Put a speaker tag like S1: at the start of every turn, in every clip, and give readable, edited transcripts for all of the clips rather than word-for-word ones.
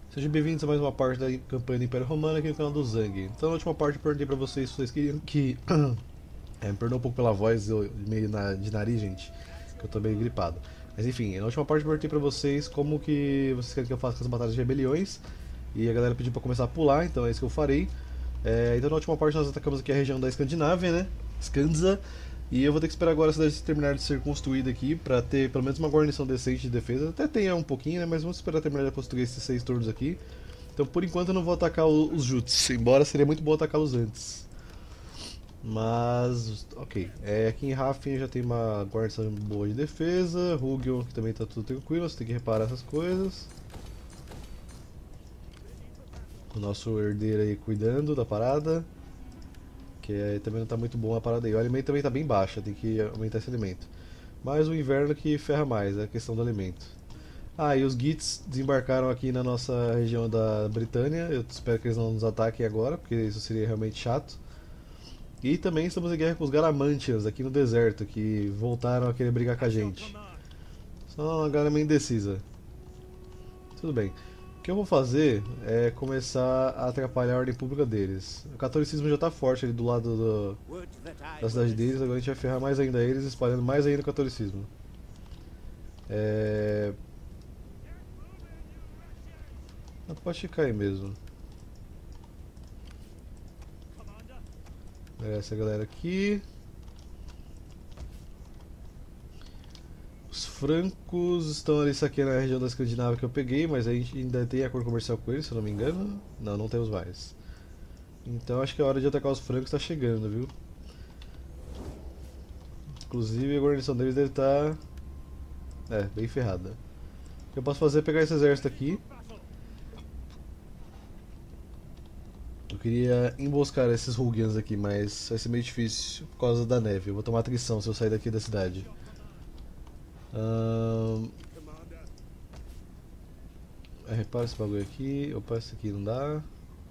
S1: Sejam bem-vindos a mais uma parte da campanha do Império Romano aqui no canal do Zang. Então, na última parte eu perguntei pra vocês se vocês queriam que... me perdoa um pouco pela voz, eu meio de nariz, gente, que eu tô meio gripado. Mas enfim, na última parte eu perguntei pra vocês como que vocês querem que eu faça com as batalhas de rebeliões. E a galera pediu pra começar a pular, então é isso que eu farei. Então na última parte nós atacamos aqui a região da Escandinávia, né? Skanza. E eu vou ter que esperar agora a cidade terminar de ser construída aqui pra ter pelo menos uma guarnição decente de defesa. Até tenha um pouquinho, né? Mas vamos esperar terminar de construir esses 6 turnos aqui. Então por enquanto eu não vou atacar os Juts, embora seria muito bom atacá-los antes. Mas, ok. Aqui em Raffen já tem uma guarnição boa de defesa. Rugion, que também está tudo tranquilo, você tem que reparar essas coisas. O nosso herdeiro aí cuidando da parada. Que também não está muito bom a parada aí. O alimento também está bem baixo, tem que aumentar esse alimento. Mas o inverno que ferra mais, é a questão do alimento. Ah, e os Gits desembarcaram aqui na nossa região da Britânia. Eu espero que eles não nos ataquem agora, porque isso seria realmente chato. E também estamos em guerra com os Garamantians aqui no deserto, que voltaram a querer brigar com a gente. Só uma galera meio indecisa. Tudo bem. O que eu vou fazer é começar a atrapalhar a ordem pública deles. O catolicismo já está forte ali do lado da cidade deles, agora a gente vai ferrar mais ainda eles, espalhando mais ainda o catolicismo. É... Pode ficar aí mesmo. Essa galera aqui. Os francos estão ali saqueando a região da Escandinávia que eu peguei, mas a gente ainda tem acordo comercial com eles, se eu não me engano. Não, não temos mais. Então acho que a hora de atacar os francos está chegando, viu? Inclusive a guarnição deles deve estar... bem ferrada. O que eu posso fazer é pegar esse exército aqui. Eu queria emboscar esses Rugians aqui, mas vai ser meio difícil por causa da neve. Eu vou tomar atrição se eu sair daqui da cidade. Repara esse bagulho aqui. Opa, esse aqui não dá.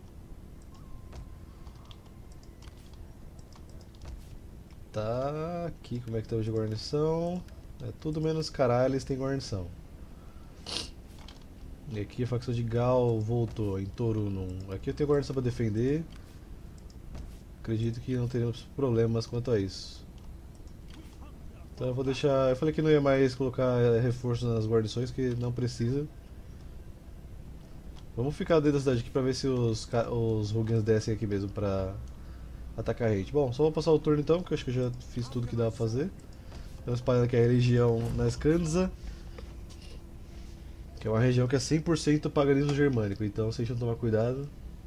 S1: Tá, aqui como é que tá hoje a guarnição? É tudo menos caralho, eles têm guarnição. E aqui a facção de Gal voltou em Torunum. Aqui eu tenho guarnição para defender. Acredito que não teremos problemas quanto a isso. Então eu vou deixar. Eu falei que não ia mais colocar reforço nas guarnições, que não precisa. Vamos ficar dentro da cidade aqui pra ver se os Rugians descem aqui mesmo pra atacar a gente. Bom, só vou passar o turno então, porque eu acho que eu já fiz tudo que dá pra fazer. Estamos espalhando aqui a religião na Skanza, que é uma região que é 100% paganismo germânico, então se a gente não tomar cuidado.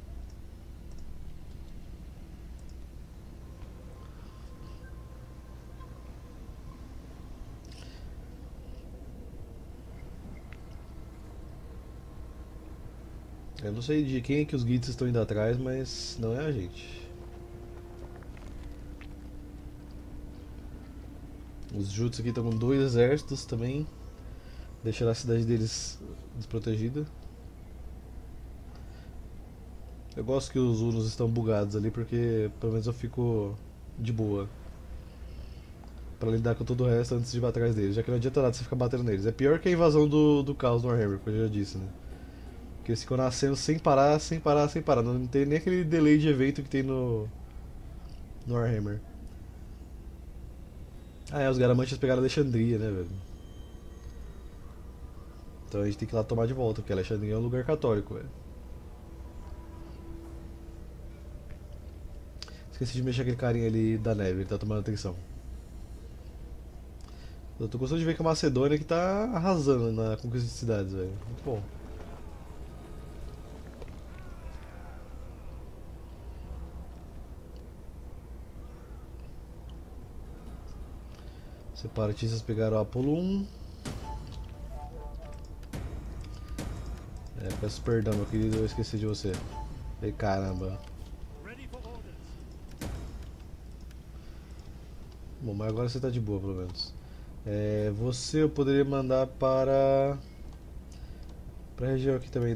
S1: Eu não sei de quem é que os Gits estão indo atrás, mas não é a gente. Os Juts aqui estão com 2 exércitos também, deixando a cidade deles desprotegida. Eu gosto que os Hunos estão bugados ali, porque pelo menos eu fico de boa pra lidar com todo o resto antes de ir atrás deles, já que não adianta nada você ficar batendo neles. É pior que a invasão do caos no Warhammer, como eu já disse, né? Que eles ficam nascendo sem parar, sem parar, sem parar. Não tem nem aquele delay de evento que tem no Warhammer. Os Garamantians pegaram Alexandria, né, velho? Então a gente tem que ir lá tomar de volta, porque Alexandria é um lugar católico, velho. Esqueci de mexer aquele carinha ali da neve, ele tá tomando atenção. Eu tô gostando de ver que a Macedônia que tá arrasando na conquista de cidades, velho. Muito bom. Separatistas pegaram o Apolo 1. Peço perdão, meu querido, eu esqueci de você. Ei, caramba. Bom, mas agora você tá de boa, pelo menos. Você eu poderia mandar pra região aqui também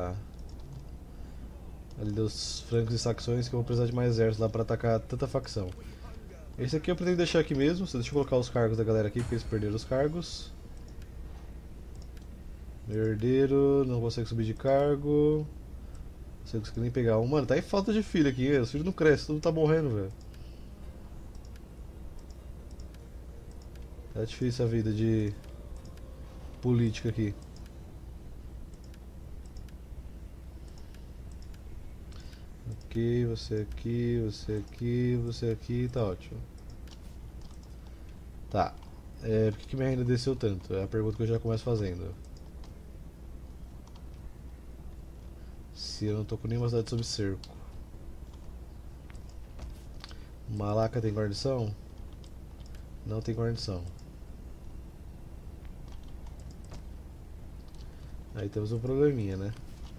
S1: ali dos francos e saxões, que eu vou precisar de mais exércitos lá pra atacar tanta facção. Esse aqui eu pretendo deixar aqui mesmo, deixa eu colocar os cargos da galera aqui, porque eles perderam os cargos. Meu herdeiro não consegue subir de cargo. Não consegue nem pegar um. Mano, tá em falta de filho aqui, velho. Os filhos não crescem, todo mundo tá morrendo, velho. Tá difícil a vida de política aqui. Ok, você aqui, você aqui, você aqui, tá ótimo. Tá. Por que minha renda desceu tanto? É a pergunta que eu já começo fazendo. Se eu não tô com nenhuma cidade sob cerco. Malaca tem guarnição? Não tem guarnição. Aí temos um probleminha, né?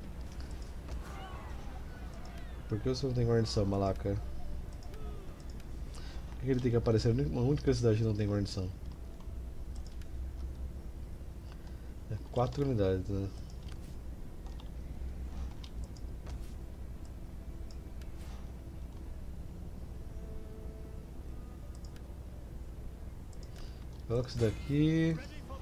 S1: Por que você não tem guarnição, Malaca? Por que ele tem que aparecer numa única cidade que não tem guarnição? 4 unidades, né? Coloca isso daqui.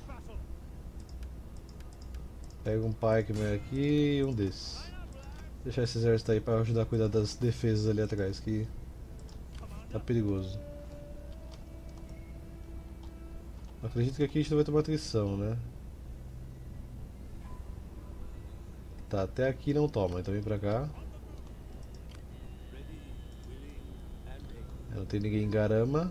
S1: Pega um pikeman aqui e um desses. Deixar esse exército aí pra ajudar a cuidar das defesas ali atrás, que tá perigoso. Acredito que aqui a gente não vai tomar atrição, né? Tá, até aqui não toma, então vem pra cá. Não tem ninguém em Garama.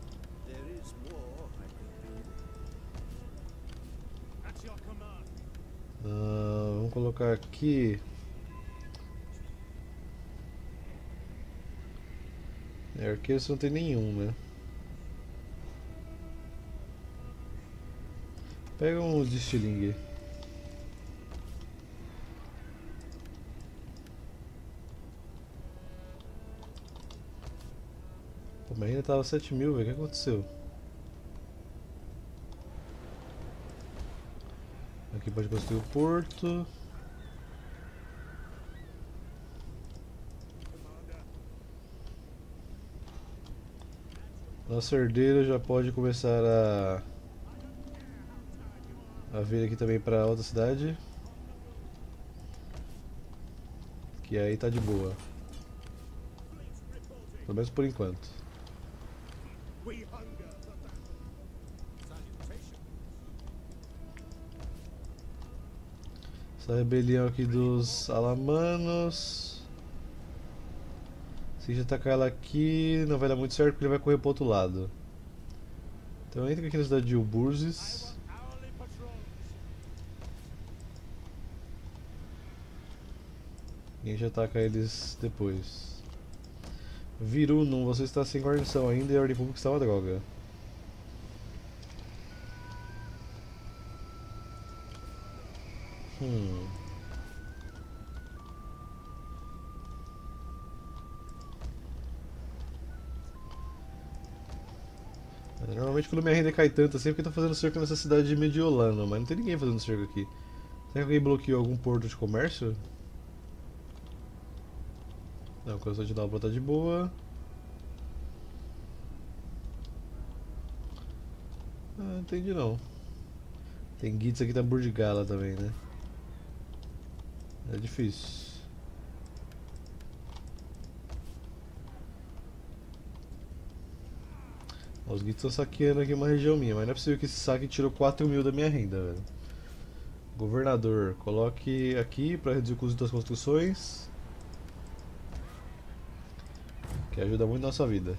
S1: Vamos colocar aqui. Arqueiros não tem nenhum, né? Pega um de estilingue. Pô, mas ainda tava 7.000, velho. O que aconteceu? Aqui pode construir o porto. Nosso herdeiro já pode começar a vir aqui também pra outra cidade. Que aí tá de boa. Pelo menos por enquanto. Essa rebelião aqui dos Alamanos. Se a gente atacar ela aqui, não vai dar muito certo porque ele vai correr pro outro lado. Então entra aqui na cidade de Uburzes. E a gente ataca eles depois. Virunum, você está sem guarnição ainda e a ordem pública está uma droga. Normalmente quando minha renda cai tanto assim é porque tá fazendo cerco nessa cidade de Mediolano, mas não tem ninguém fazendo cerco aqui. Será que alguém bloqueou algum porto de comércio? Não, Constantinopla tá de boa. Ah, não entendi não. Tem Gitz aqui da Burdigala também, né? É difícil. Os Gitz estão saqueando aqui uma região minha, mas não é possível que esse saque tirou 4.000 da minha renda, velho. Governador, coloque aqui para reduzir o custo das construções. Que ajuda muito na nossa vida.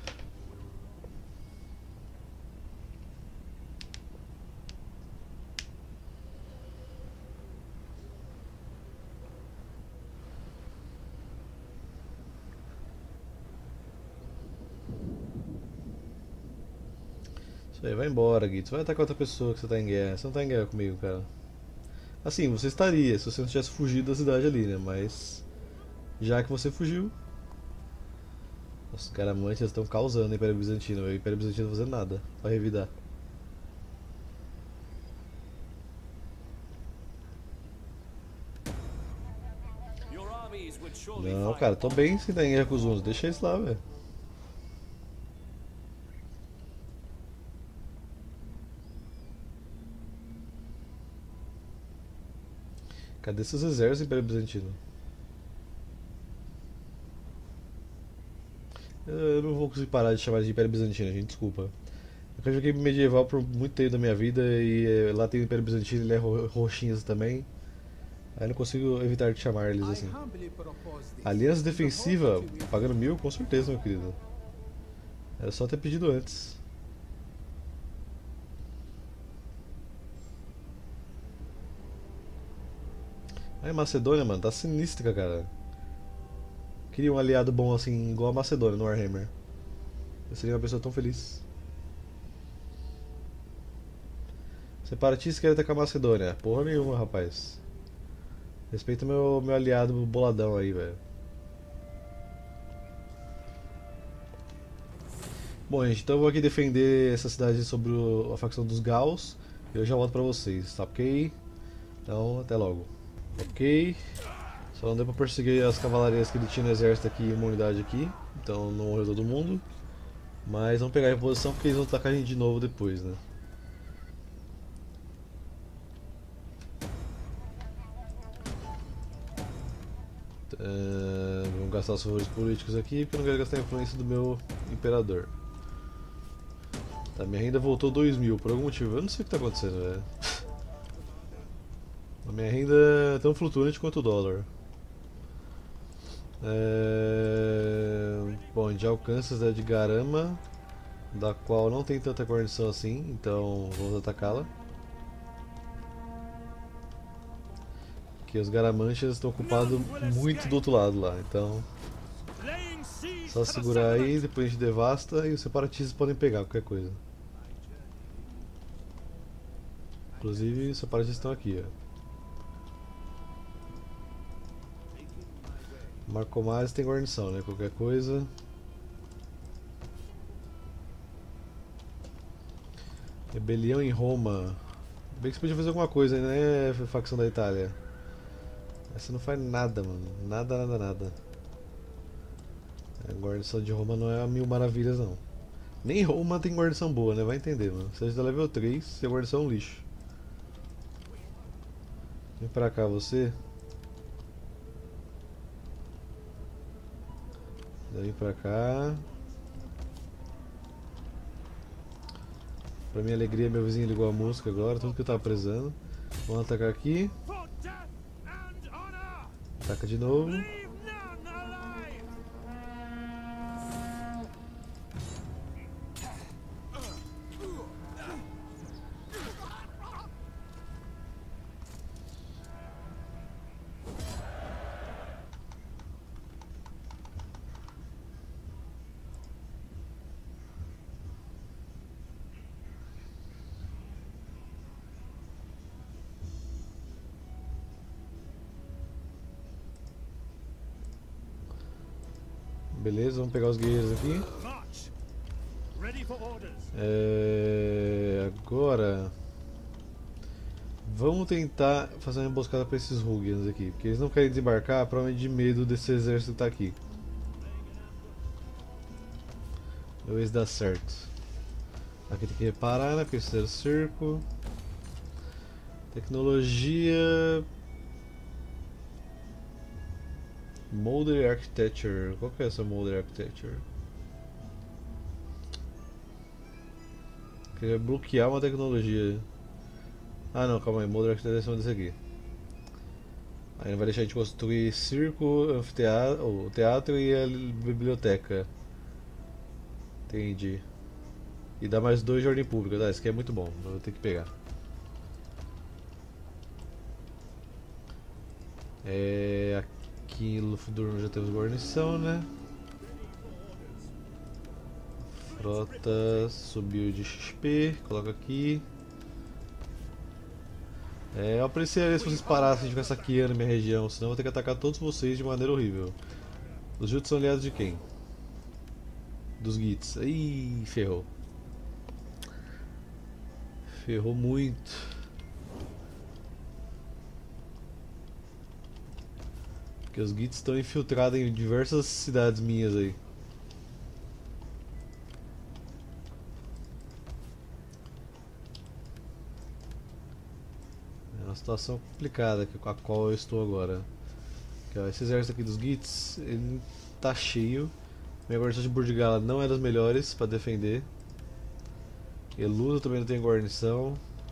S1: Isso aí, vai embora, Gitz. Vai atacar outra pessoa que você tá em guerra. Você não tá em guerra comigo, cara. Assim, você estaria se você não tivesse fugido da cidade ali, né? Mas já que você fugiu. Os caramantes estão causando o Império Bizantino. O Império Bizantino não tá fazendo nada pra revidar. Não, cara, tô bem sem estar em guerra com os hunos. Deixa eles lá, velho. Cadê seus exércitos, Império Bizantino? Eu não vou conseguir parar de chamar de Império Bizantino, gente, desculpa. Eu joguei medieval por muito tempo da minha vida e lá tem o Império Bizantino, ele é roxinhas também. Aí eu não consigo evitar de chamar eles assim. Aliança defensiva, pagando 1000, com certeza, meu querido. Era só ter pedido antes. Aí Macedônia, mano, tá sinistra, cara. Queria um aliado bom assim, igual a Macedônia no Warhammer. Eu seria uma pessoa tão feliz. Separatistas querem atacar a Macedônia. Porra nenhuma, rapaz. Respeita meu aliado boladão aí, velho. Bom, gente, então eu vou aqui defender essa cidade sobre a facção dos Gauls. E eu já volto pra vocês, tá ok? Então, até logo. Ok. Só não deu pra perseguir as cavalarias que ele tinha no exército aqui em uma unidade aqui. Então não morreu todo mundo. Mas vamos pegar a reposição porque eles vão atacar a gente de novo depois, né? Vamos gastar os favores políticos aqui porque eu não quero gastar a influência do meu imperador. Tá, minha renda voltou 2000 por algum motivo. Eu não sei o que tá acontecendo, velho. A minha renda é tão flutuante quanto o dólar. Bom, a gente já alcança a cidade de Garama, da qual não tem tanta guarnição assim, então vamos atacá-la. Porque os Garamanchas estão ocupados muito do outro lado lá, então só segurar aí, depois a gente devasta e os separatistas podem pegar qualquer coisa. Inclusive os separatistas estão aqui, ó. Marcomares tem guarnição, né? Qualquer coisa. Rebelião em Roma. Bem que você podia fazer alguma coisa, né? Facção da Itália. Essa não faz nada, mano. Nada, nada, nada. A guarnição de Roma não é a mil maravilhas, não. Nem Roma tem guarnição boa, né? Vai entender, mano. Você está level 3 e a guarnição é um lixo. Vem pra cá, você. Vem pra cá. Pra minha alegria, meu vizinho ligou a música agora, tudo que eu tava precisando. Vamos atacar aqui. Ataca de novo. Beleza, vamos pegar os guerreiros aqui. Agora vamos tentar fazer uma emboscada para esses Rugians aqui, porque eles não querem desembarcar, provavelmente de medo desse exército que tá aqui. Talvez dá certo. Aqui tem que reparar, né? Porque fizeram cerco. Tecnologia. Molder Architecture. Qual que é essa Molder Architecture? Queria bloquear uma tecnologia. Ah não, calma aí, Molder Architecture é cima desse aqui. Aí não vai deixar a gente construir circo, anfiteatro, o teatro e a biblioteca. Entendi. E dá mais 2 de ordem pública, tá? Isso aqui é muito bom, eu vou ter que pegar. Aqui em Lufdurno já temos guarnição, né? Frota subiu de XP, coloca aqui. Eu apreciaria se vocês parassem de ficar saqueando minha região, senão eu vou ter que atacar todos vocês de maneira horrível. Os Jutos são aliados de quem? Dos Gits. Ih, ferrou. Ferrou muito. Porque os Gits estão infiltrados em diversas cidades minhas aí. Nós situação complicada com a qual eu estou agora. Aqui, ó, esse exército aqui dos Gits, ele tá cheio. Minha guarnição de Burdigala não é das melhores para defender. Elusa também não tem guarnição.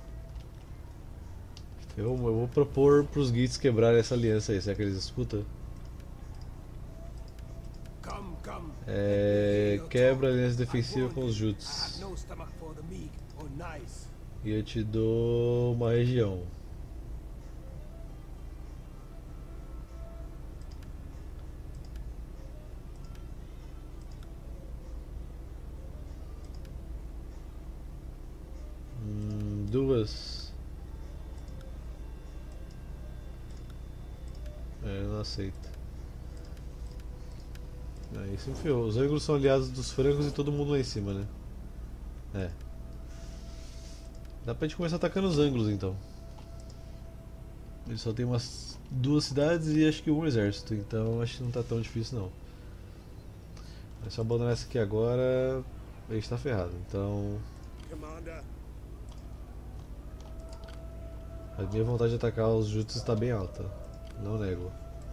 S1: Eu vou propor pros Gits quebrarem essa aliança aí, será que eles escutam? Quebra a aliança defensiva com os Juts. E eu te dou uma região. Duas. Eu não aceito. Aí se enfiou. Os ângulos são aliados dos francos e todo mundo lá em cima, né? É. Dá pra gente começar atacando os ângulos então. Ele só tem umas duas cidades e acho que um exército, então acho que não tá tão difícil não. É só abandonar essa aqui agora, a gente tá ferrado. Então. A minha vontade de atacar os Jutsus está bem alta, não nego.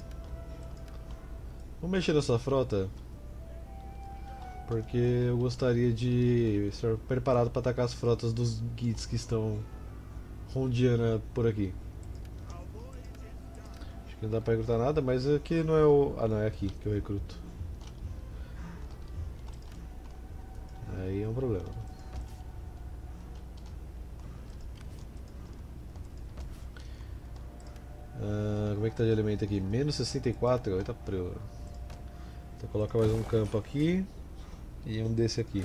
S1: Vamos mexer nessa frota, porque eu gostaria de estar preparado para atacar as frotas dos Gits que estão rondeando por aqui. Acho que não dá para recrutar nada, mas aqui não é o... Ah não, é aqui que eu recruto. Aí é um problema. Como é que tá de alimento aqui? Menos 64, eita preu. Então coloca mais um campo aqui e um desse aqui.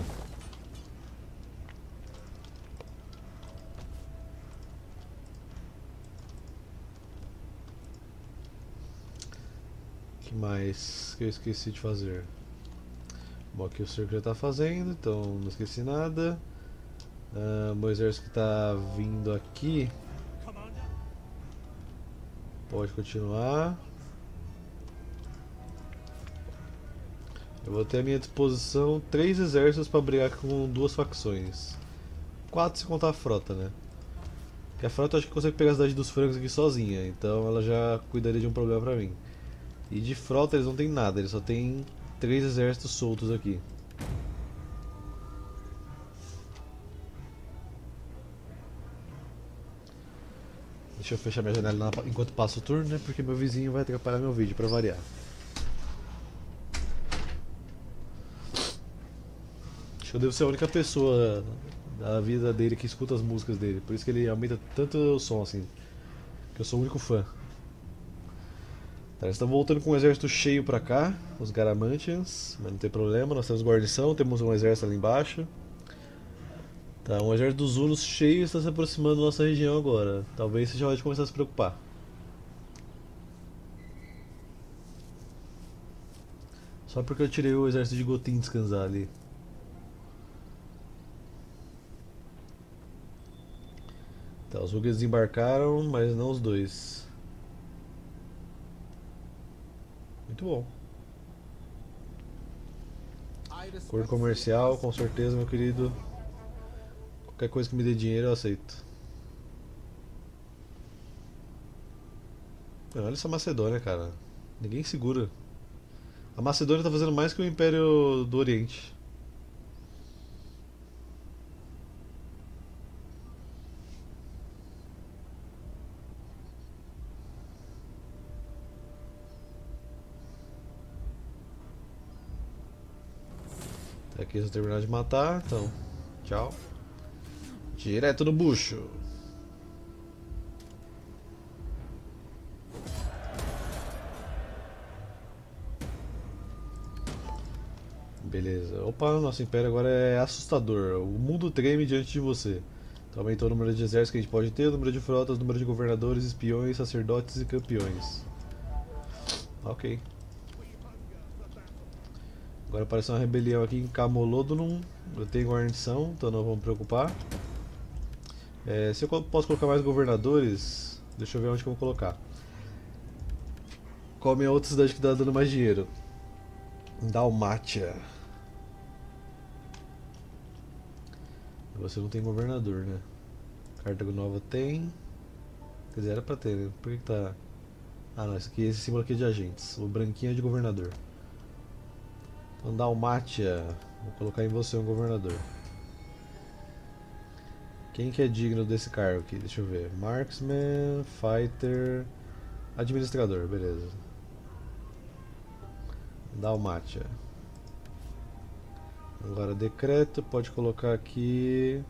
S1: O que mais que eu esqueci de fazer? Bom, aqui o cerco já está fazendo, então não esqueci nada. Meu exército que está vindo aqui pode continuar. Eu vou ter à minha disposição 3 exércitos para brigar com 2 facções. 4 se contar a frota, né? Porque a frota eu acho que consegue pegar a cidade dos francos aqui sozinha, então ela já cuidaria de um problema pra mim. E de frota eles não tem nada, eles só tem 3 exércitos soltos aqui. Deixa eu fechar minha janela enquanto passo o turno, né? Porque meu vizinho vai atrapalhar meu vídeo pra variar. Acho que eu devo ser a única pessoa da vida dele que escuta as músicas dele. Por isso que ele aumenta tanto o som assim. Que eu sou o único fã. Tá, eles estão voltando com um exército cheio pra cá, os Garamantians, mas não tem problema, nós temos guarnição, temos um exército ali embaixo. Tá, um exército dos Hunos cheio está se aproximando da nossa região agora. Talvez seja hora de começar a se preocupar. Só porque eu tirei o exército de Gotin descansar ali. Tá, os Rugas desembarcaram, mas não os dois. Muito bom. Acordo comercial, com certeza, meu querido. Qualquer coisa que me dê dinheiro eu aceito. Olha essa Macedônia, cara. Ninguém segura. A Macedônia tá fazendo mais que o Império do Oriente. Até aqui eles terminaram de matar, então. Tchau. Direto no bucho. Beleza. Opa, nosso império agora é assustador. O mundo treme diante de você. Então, aumentou o número de exércitos que a gente pode ter, o número de frotas, o número de governadores, espiões, sacerdotes e campeões. Ok. Agora apareceu uma rebelião aqui em Camolodunum. Eu tenho guarnição, então não vamos me preocupar. Se eu posso colocar mais governadores, deixa eu ver onde que eu vou colocar. Qual a minha outra cidade que está dando mais dinheiro? Dalmátia. Você não tem governador, né? Cartago Nova tem. Quer dizer, era pra ter, né? Por que tá... Ah não, esse símbolo aqui é de agentes. O branquinho é de governador. Então Dalmátia. Vou colocar em você um governador. Quem que é digno desse cargo aqui? Deixa eu ver. Marksman, Fighter, Administrador, beleza. Dalmátia. Agora decreto, pode colocar aqui.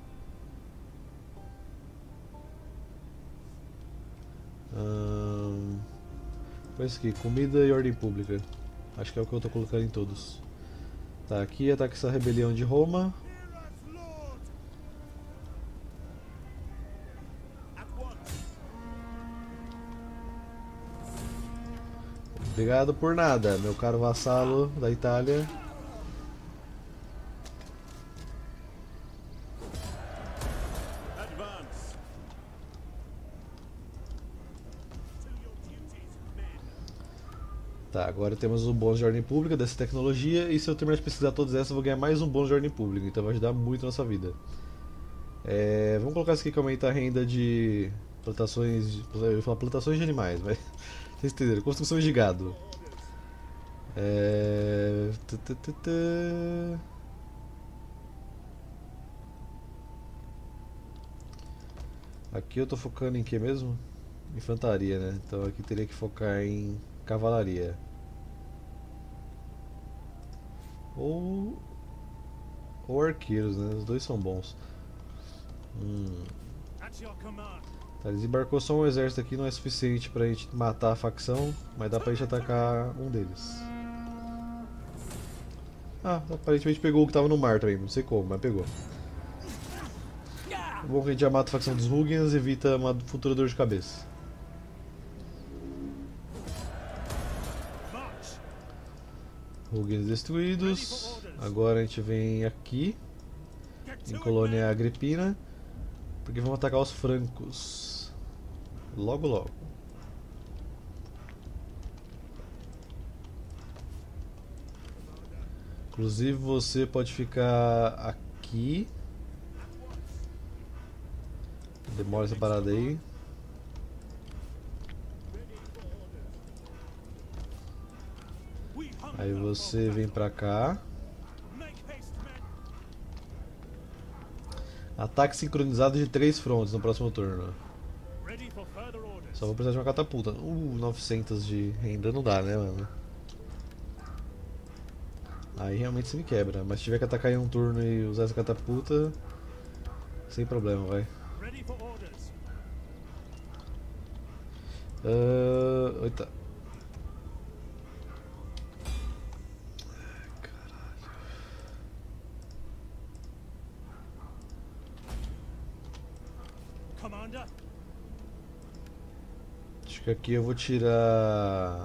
S1: Põe isso aqui, comida e ordem pública. Acho que é o que eu tô colocando em todos. Tá, aqui ataca essa rebelião de Roma. Obrigado por nada, meu caro vassalo da Itália. Tá, agora temos o bônus de ordem pública dessa tecnologia, e se eu terminar de pesquisar todas essas, eu vou ganhar mais um bônus de ordem pública, então vai ajudar muito na nossa vida. Vamos colocar isso aqui que aumenta a renda de plantações. Eu ia falar plantações de animais, mas vocês entenderam? Construções de gado. Aqui eu tô focando em que mesmo? Infantaria, né? Então aqui teria que focar em cavalaria. Ou, ou arqueiros, né? Os dois são bons. Tá, desembarcou só um exército aqui, não é suficiente pra gente matar a facção, mas dá pra gente atacar um deles. Ah, aparentemente pegou o que tava no mar também, não sei como, mas pegou. É bom que a gente já mata a facção dos Rugians e evita uma futura dor de cabeça. Rugians destruídos. Agora a gente vem aqui, em Colônia Agripina, porque vamos atacar os francos. Logo logo. Inclusive você pode ficar aqui. Demora essa parada aí. Aí você vem pra cá. Ataque sincronizado de 3 frontes no próximo turno. Só vou precisar de uma catapulta. 900 de renda não dá, né, mano? Aí realmente você me quebra. Mas se tiver que atacar em um turno e usar essa catapulta, sem problema, vai. Eita. Acho que aqui eu vou tirar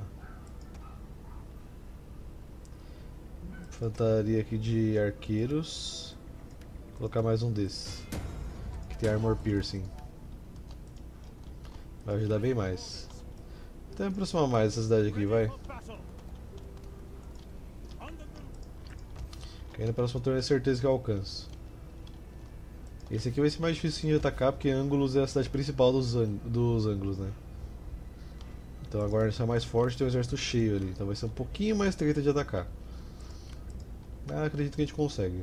S1: infantaria aqui de arqueiros. Colocar mais um desses que tem armor piercing. Vai ajudar bem mais. Até me aproximar mais dessa cidade aqui, vai. Que aí na próxima turno é certeza que eu alcanço. Esse aqui vai ser mais difícil de atacar porque Ângulos é a cidade principal dos Ângulos, né? Então agora a gente é mais forte, tem um exército cheio ali, então vai ser um pouquinho mais treta de atacar. Mas acredito que a gente consegue.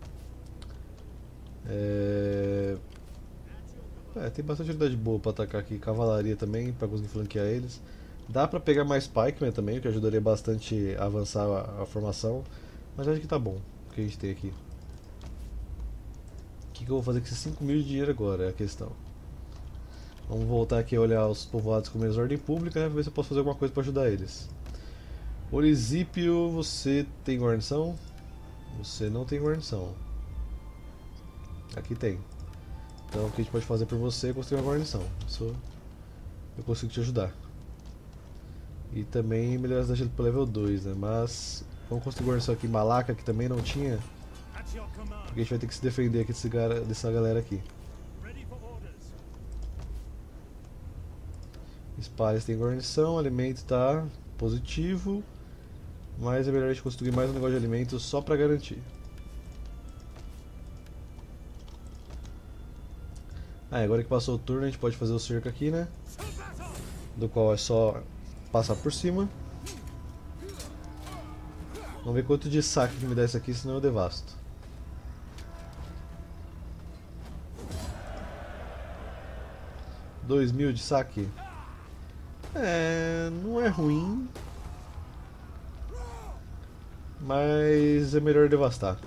S1: Tem bastante unidade boa pra atacar aqui, cavalaria também, pra conseguir flanquear eles. Dá pra pegar mais pikemen também, o que ajudaria bastante a avançar a formação. Mas acho que tá bom o que a gente tem aqui. O que eu vou fazer com esses 5 mil de dinheiro agora é a questão. Vamos voltar aqui a olhar os povoados com menos ordem pública, né, pra ver se eu posso fazer alguma coisa pra ajudar eles. Orizípio, você tem guarnição? Você não tem guarnição. Aqui tem. Então o que a gente pode fazer por você é construir uma guarnição. Isso eu consigo te ajudar. E também melhorar a cidade pro level 2, né? Mas vamos construir guarnição aqui em Malaca, que também não tinha. Porque a gente vai ter que se defender aqui dessa galera aqui. Spires tem guarnição, alimento tá positivo. Mas é melhor a gente construir mais um negócio de alimentos só pra garantir. Ah, agora que passou o turno a gente pode fazer o cerco aqui, né? Do qual é só passar por cima. Vamos ver quanto de saque que me dá isso aqui, senão eu devasto. 2.000 de saque. É, não é ruim, mas é melhor devastar.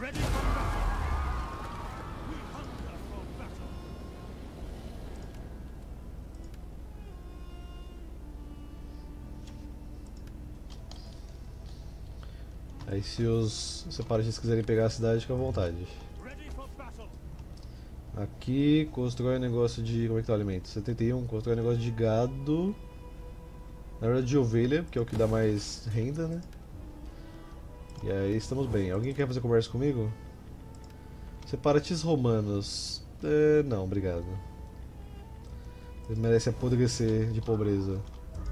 S1: Aí se os separatistas quiserem pegar a cidade, fica à vontade. Aqui, constrói um negócio de... como é que tá o alimento? 71, constrói um negócio de gado. Na verdade de ovelha, que é o que dá mais renda, né? E aí estamos bem. Alguém quer fazer comércio comigo? Separatistas romanos. Não, obrigado. Eles merecem apodrecer de pobreza.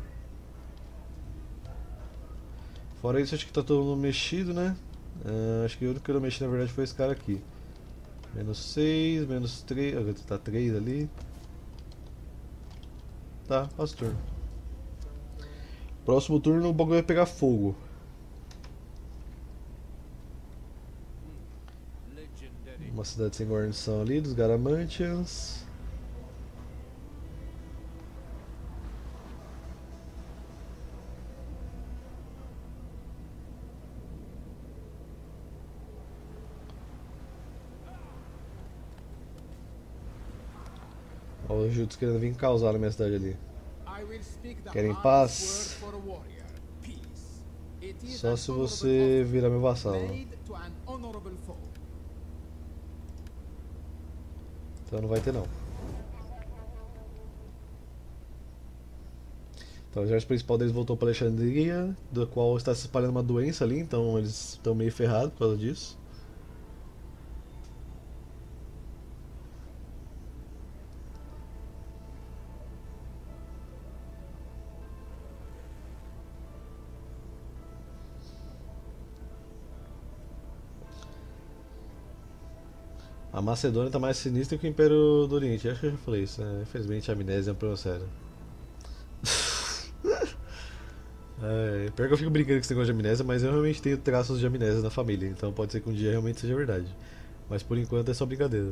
S1: Fora isso, acho que tá todo mundo mexido, né? Acho que o único que eu não mexi na verdade foi esse cara aqui. Menos 6, menos 3. Tá 3 ali. Tá, passa o turno. Próximo turno o bagulho vai pegar fogo. Uma cidade sem guarnição ali, dos Garamantians. Ó, os Jutos querendo vir causar na minha cidade ali. Querem paz? Só se você virar meu vassalo. Então não vai ter não. Então o exército principal deles voltou para Alexandria, do qual está se espalhando uma doença ali, então eles estão meio ferrados por causa disso. A Macedônia está mais sinistra que o Império do Oriente. Acho que eu já falei isso, né? Infelizmente a amnésia é um problema sério. Pior que eu fico brincando com esse negócio de amnésia, mas eu realmente tenho traços de amnésia na família, então pode ser que um dia realmente seja verdade. Mas por enquanto é só brincadeira.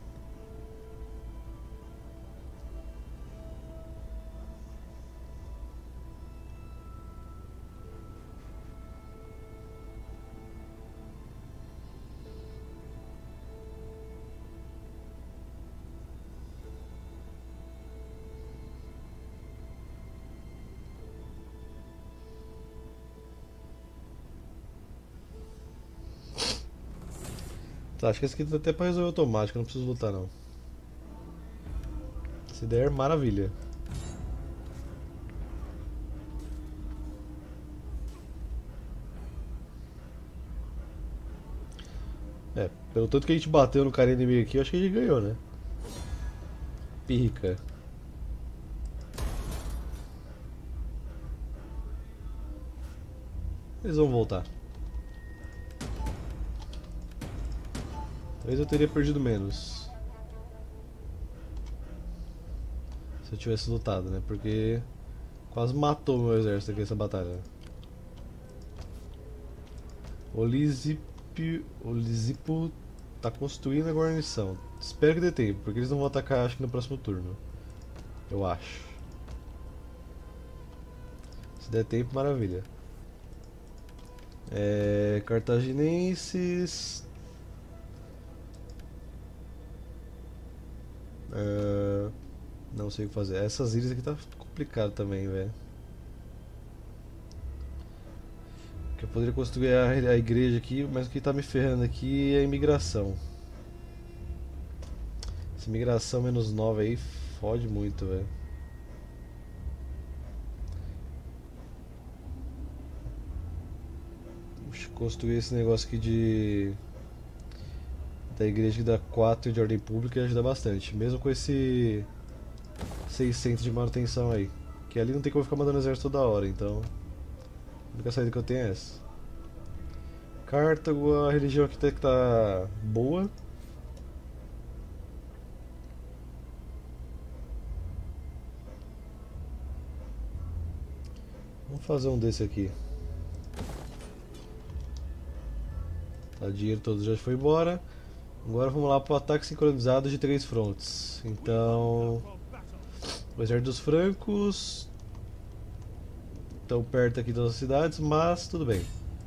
S1: Tá, acho que esse aqui dá até pra resolver automático, não preciso lutar não. Se der, maravilha. Pelo tanto que a gente bateu no cara inimigo aqui, eu acho que a gente ganhou, né? Pirrica. Eles vão voltar. Talvez eu teria perdido menos se eu tivesse lutado, né? Porque quase matou meu exército aqui essa batalha. Olisipo tá construindo a guarnição. Espero que dê tempo, porque eles não vão atacar acho que no próximo turno. Eu acho. Se der tempo, maravilha. Cartaginenses. Não sei o que fazer. Essas ilhas aqui tá complicado também, velho. Eu poderia construir a igreja aqui, mas o que tá me ferrando aqui é a imigração. Essa imigração menos 9 aí fode muito, velho. Construir esse negócio aqui da igreja que dá 4 de ordem pública ajuda bastante, mesmo com esse 600 de manutenção aí. Que ali não tem como ficar mandando exército toda hora, então a única saída que eu tenho é essa. Cartago, a religião aqui tá boa. Vamos fazer um desse aqui. Tá, o dinheiro todo já foi embora. Agora vamos lá para o ataque sincronizado de 3 frontes. Então, o exército dos francos estão perto aqui das cidades, mas tudo bem.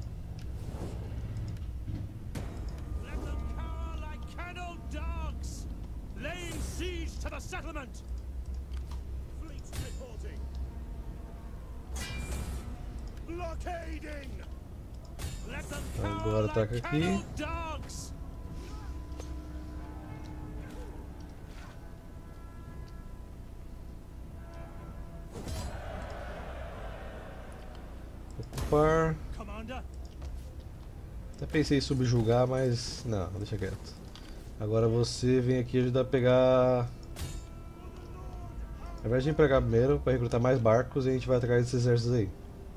S1: Agora ataca aqui. Ocupar. Até pensei em subjugar, mas não, deixa quieto. Agora você vem aqui ajudar a pegar. Na verdade, a gente pegar primeiro para recrutar mais barcos e a gente vai atrás desses exércitos aí.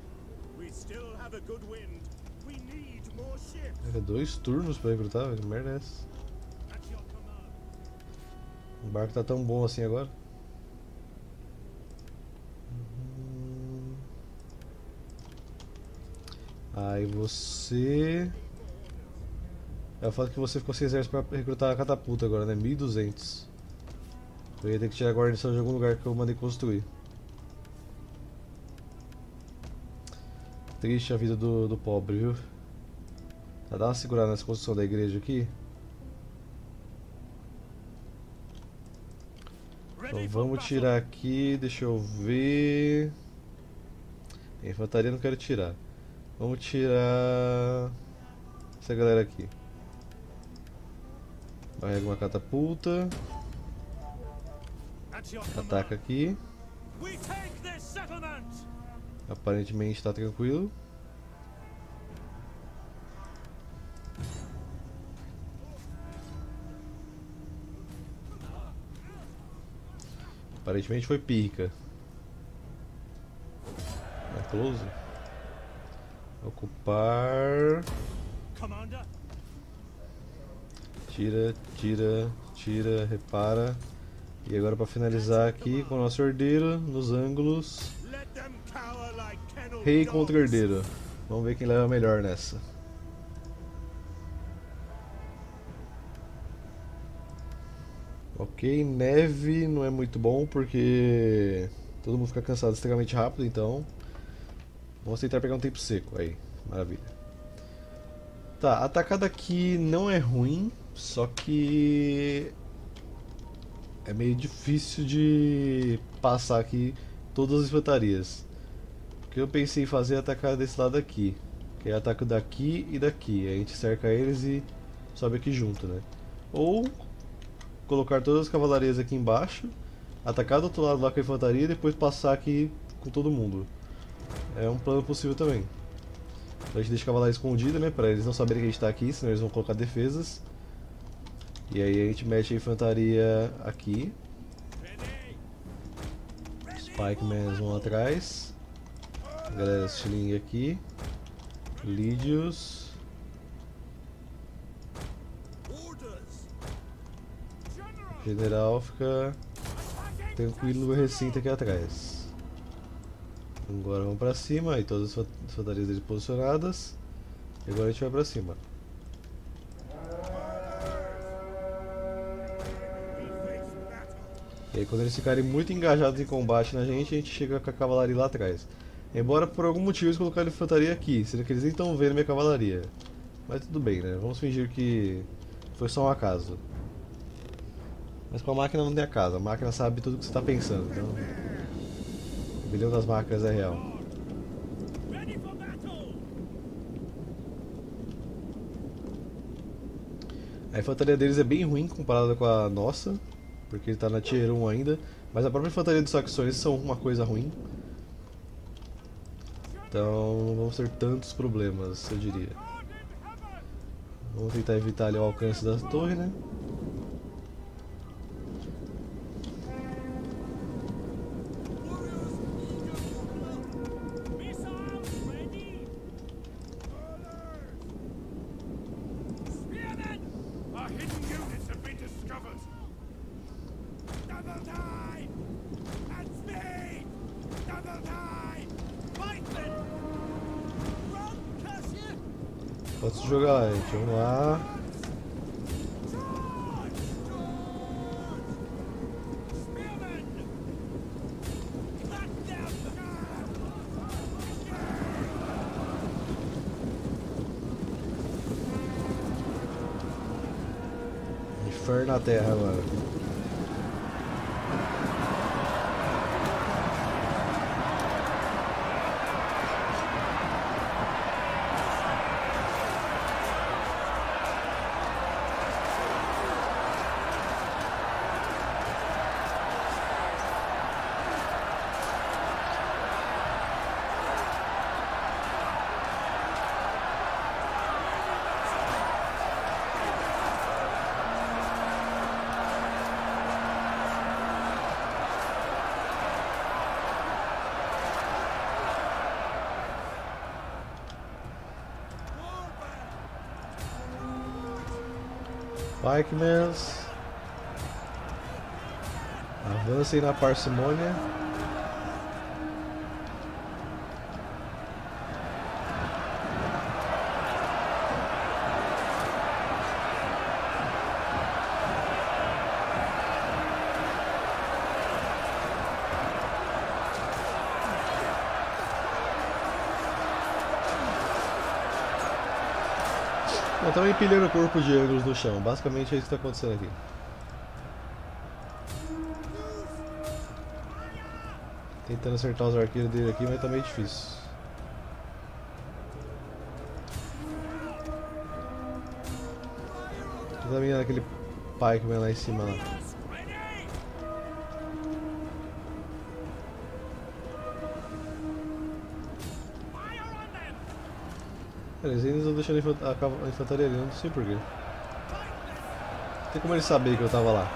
S1: É 2 turnos para recrutar? Que merda é essa? O barco tá tão bom assim agora. Aí você... Eu falo que você ficou sem exército para recrutar a catapulta agora, né? 1200. Eu ia ter que tirar a guarnição de algum lugar que eu mandei construir. Triste a vida do pobre, viu? Tá, dá uma segurada nessa construção da igreja aqui. Então vamos tirar aqui, deixa eu ver. A infantaria não quero tirar. Vamos tirar essa galera aqui. Carrega uma catapulta. Ataca aqui. Aparentemente está tranquilo. Aparentemente foi pica. É close. Ocupar. Tira, tira, tira, repara. E agora para finalizar aqui com o nosso herdeiro nos ângulos. Rei contra herdeiro. Vamos ver quem leva melhor nessa. Ok, neve não é muito bom porque todo mundo fica cansado extremamente rápido, então vamos tentar pegar um tempo seco aí, maravilha. Tá, atacar daqui não é ruim, só que é meio difícil de passar aqui todas as infantarias. O que eu pensei em fazer é atacar desse lado aqui, que é ataque daqui e daqui, a gente cerca eles e sobe aqui junto, né? Ou colocar todas as cavalarias aqui embaixo, atacar do outro lado lá com a infantaria e depois passar aqui com todo mundo. É um plano possível também. Então a gente deixa a cavalaria escondida, né, para eles não saberem que a gente está aqui, senão eles vão colocar defesas. E aí a gente mete a infantaria aqui. Spikemen vão atrás. Galera, Sling aqui. Lídios. General fica tranquilo no recinto aqui atrás. Agora vamos pra cima, aí todas as infantarias deles posicionadas. E agora a gente vai pra cima. E aí quando eles ficarem muito engajados em combate na gente, a gente chega com a cavalaria lá atrás. Embora por algum motivo eles colocaram infantaria aqui, sendo que eles nem estão vendo minha cavalaria. Mas tudo bem, né? Vamos fingir que foi só um acaso. Mas com a máquina não tem acaso, a máquina sabe tudo o que você está pensando, então... O bilhão das máquinas é real. A infantaria deles é bem ruim comparada com a nossa, porque ele está na Tier 1 ainda, mas a própria infantaria dos saxões são uma coisa ruim. Então não vão ser tantos problemas, eu diria. Vamos tentar evitar ali o alcance da torre, né? Pode se jogar lá, gente. Vamos lá. Inferno na terra agora. Pikemans, avancem na parcimônia. Eu também empilhando o corpo de ângulos no chão, basicamente é isso que está acontecendo aqui. Tentando acertar os arqueiros dele aqui, mas tá meio difícil. Tá mirando aquele Pikeman lá em cima lá. Eles ainda estão deixando a infantaria ali, não sei porquê. Não tem como eles saberem que eu tava lá.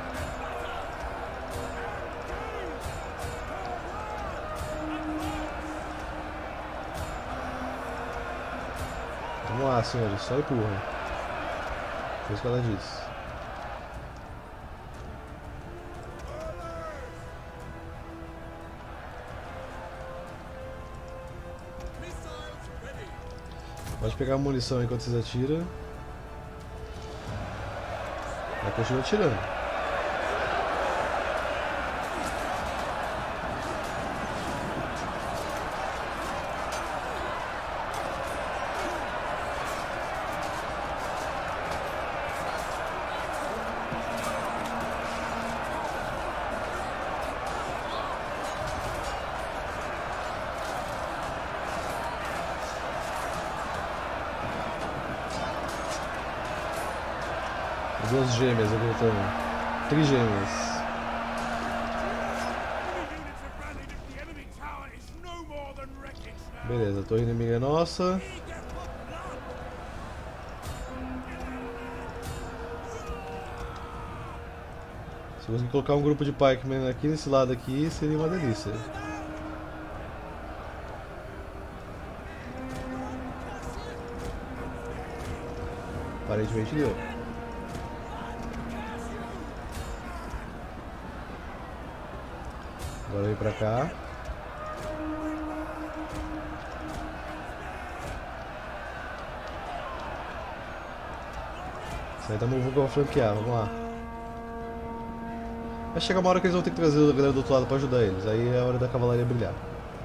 S1: Vamos lá, senhores, só empurra. Foi isso que ela disse. Pode pegar munição enquanto vocês atiram. Vai continuar atirando. Duas gêmeas aqui lutando. Trigêmeas. Beleza, a torre inimiga é nossa. Se eu conseguir colocar um grupo de Pikeman aqui nesse lado aqui, seria uma delícia. Aparentemente deu. Agora vem pra cá. Isso aí tá movendo pra flanquear, vamos lá. Vai chegar uma hora que eles vão ter que trazer a galera do outro lado pra ajudar eles. Aí é a hora da cavalaria brilhar.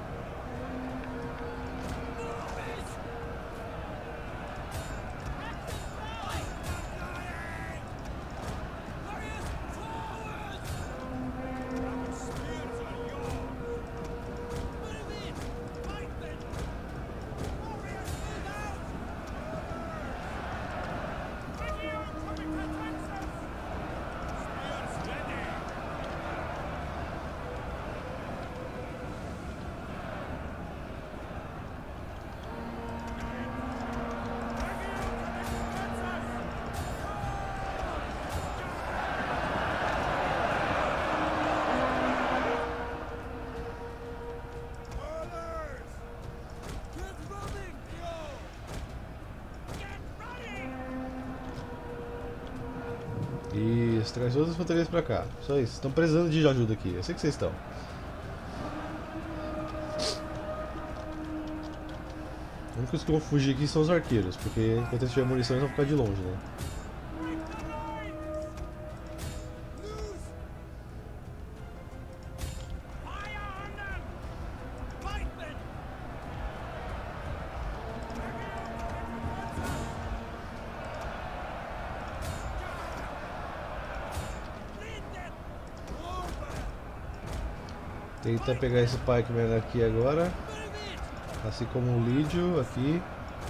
S1: Isso, traz todas as infanterias pra cá. Só isso. Estão precisando de ajuda aqui. Eu sei que vocês estão. Os únicos que vão fugir aqui são os arqueiros, porque enquanto eles tiverem munição eles vão ficar de longe, né? Tenta pegar esse Pikeman aqui agora, assim como o Lídio aqui.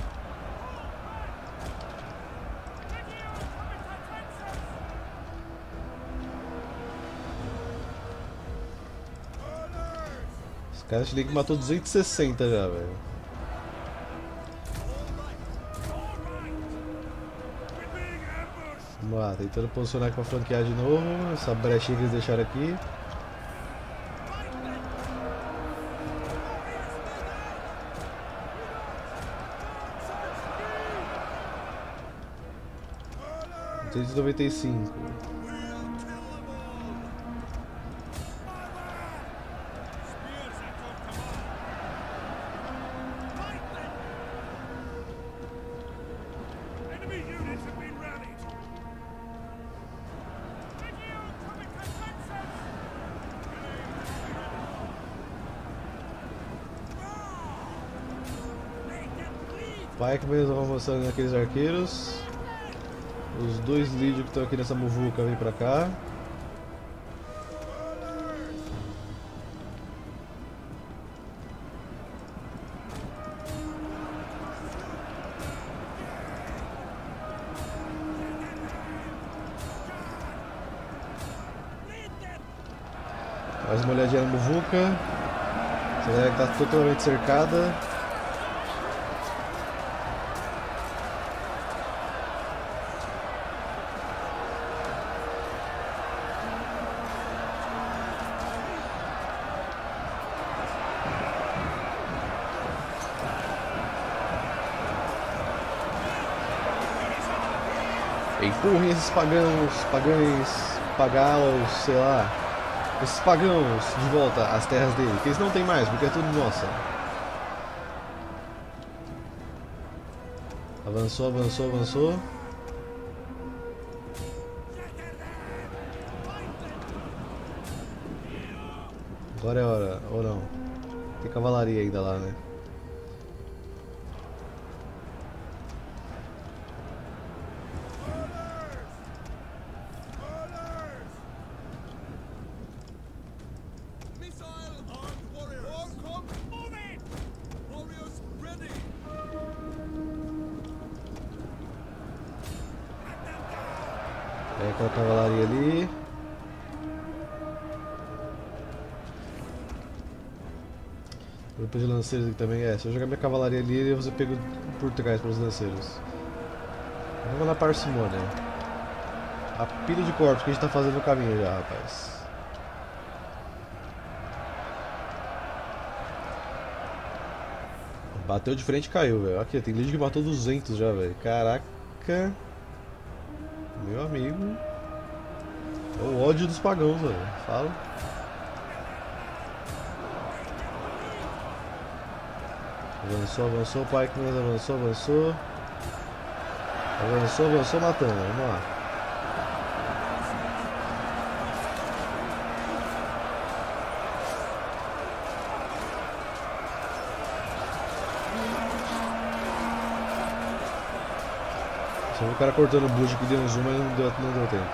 S1: Esse cara acho que matou 260 já, velho. Vamos lá, tentando posicionar aqui pra flanquear de novo, essa brechinha que eles deixaram aqui. De 95. Pikeman vão avançando naqueles arqueiros. Os dois lídios que estão aqui nessa muvuca vêm pra cá. Mais uma olhadinha na muvuca. Essa galera que está totalmente cercada. Empurrem esses pagãos, sei lá, esses pagãos de volta às terras dele, que eles não tem mais, porque é tudo nossa. Avançou, avançou, avançou. Agora é hora, ou não? Tem cavalaria ainda lá, né? É com a cavalaria ali. Grupo de lanceiros aqui também. Se eu jogar minha cavalaria ali, eu vou ser pego por trás pelos lanceiros. Vamos na parcimônia. A pilha de corpos que a gente tá fazendo no caminho já, rapaz. Bateu de frente e caiu, velho. Aqui, tem líder que matou 200 já, velho. Caraca. Meu amigo. É o ódio dos pagãos, velho. Fala. Avançou, avançou, Pikeman avançou, avançou. Avançou, avançou, matando. Vamos lá. Só o cara cortando o bujo que deu um zoom, mas não deu tempo.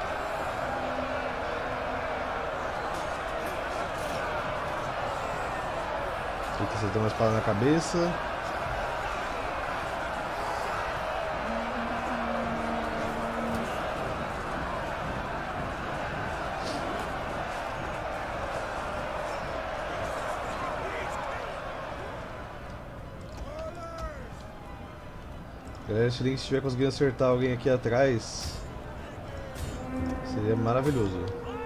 S1: Eita, você tem uma espada na cabeça. Galera, se estiver conseguindo acertar alguém aqui atrás, seria maravilhoso.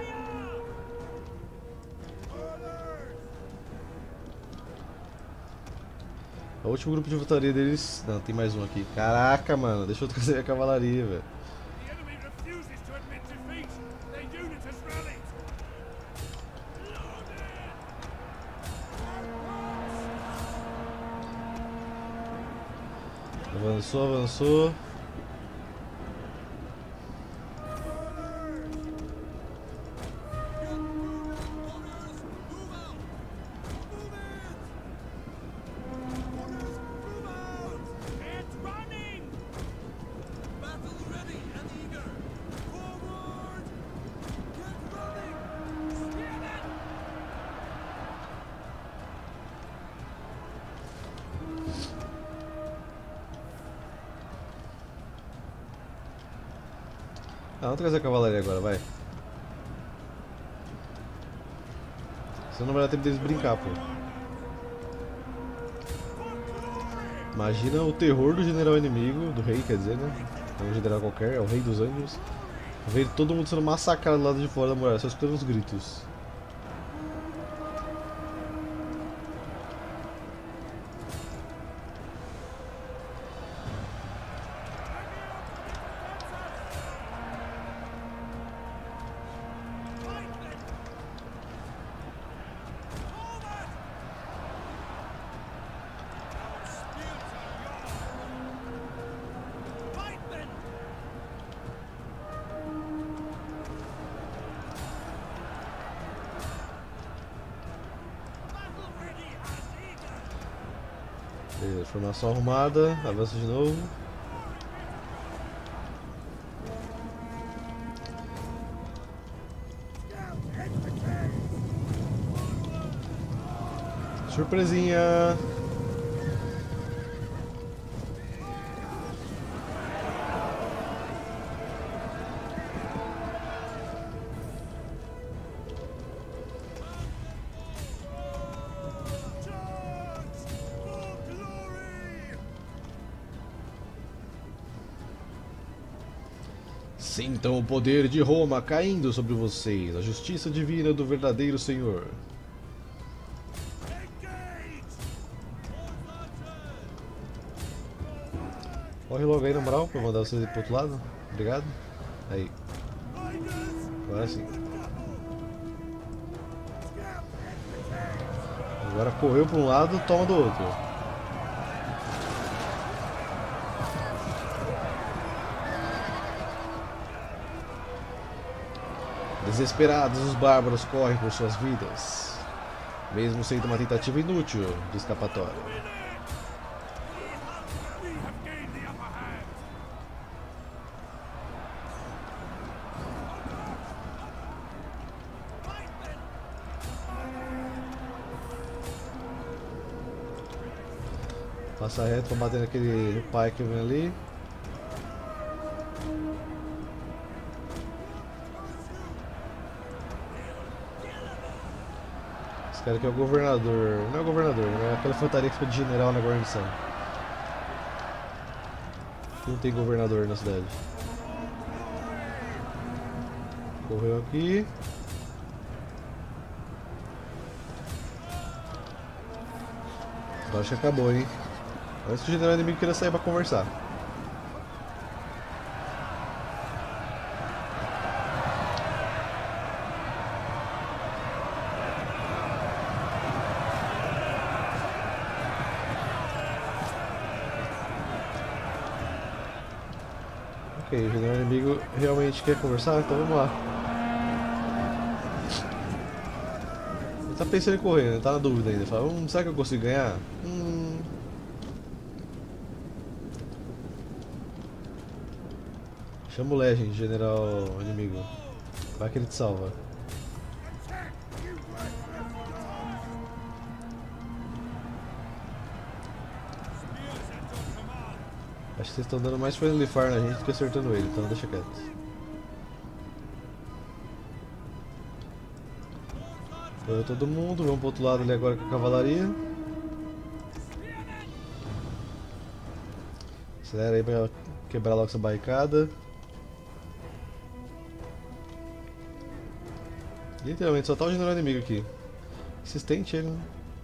S1: O último grupo de infantaria deles... Não, tem mais um aqui. Caraca, mano, deixa eu trazer a cavalaria, velho. Avançou, avançou. Ah, vamos trazer a cavalaria agora, vai. Senão não vai dar tempo deles brincar, pô. Imagina o terror do general inimigo, do rei, quer dizer, né? Não é um general qualquer, é o rei dos anjos. Ver todo mundo sendo massacrado do lado de fora da muralha, só escutando os gritos. Beleza, formação arrumada, avança de novo. Surpresinha! Sintam o poder de Roma caindo sobre vocês, a justiça divina do verdadeiro Senhor. Corre logo aí na moral pra mandar vocês ir pro outro lado. Obrigado. Aí. Agora sim. Agora correu pra um lado, toma do outro. Desesperados, os bárbaros correm por suas vidas, mesmo sendo uma tentativa inútil de escapatória. Passa reto pra bater naquele pai que vem ali. Esse cara aqui é o governador. Não é o governador, é aquela infantaria que fica de general na guarnição. Aqui não tem governador na cidade. Correu aqui. Agora acho que acabou, hein? Antes que o general inimigo queira sair pra conversar. Ok, o general inimigo realmente quer conversar, então vamos lá. Ele tá pensando em correr, né? Tá na dúvida ainda. Fala, será que eu consigo ganhar? Chama o Legend, general inimigo. Vai que ele te salva. Acho que vocês estão dando mais friendly fire na gente do que acertando ele, então deixa quieto. Foi todo mundo, vamos pro outro lado ali agora com a cavalaria. Acelera aí pra quebrar logo essa barricada. Literalmente só tá o general inimigo aqui. Insistente ele, né?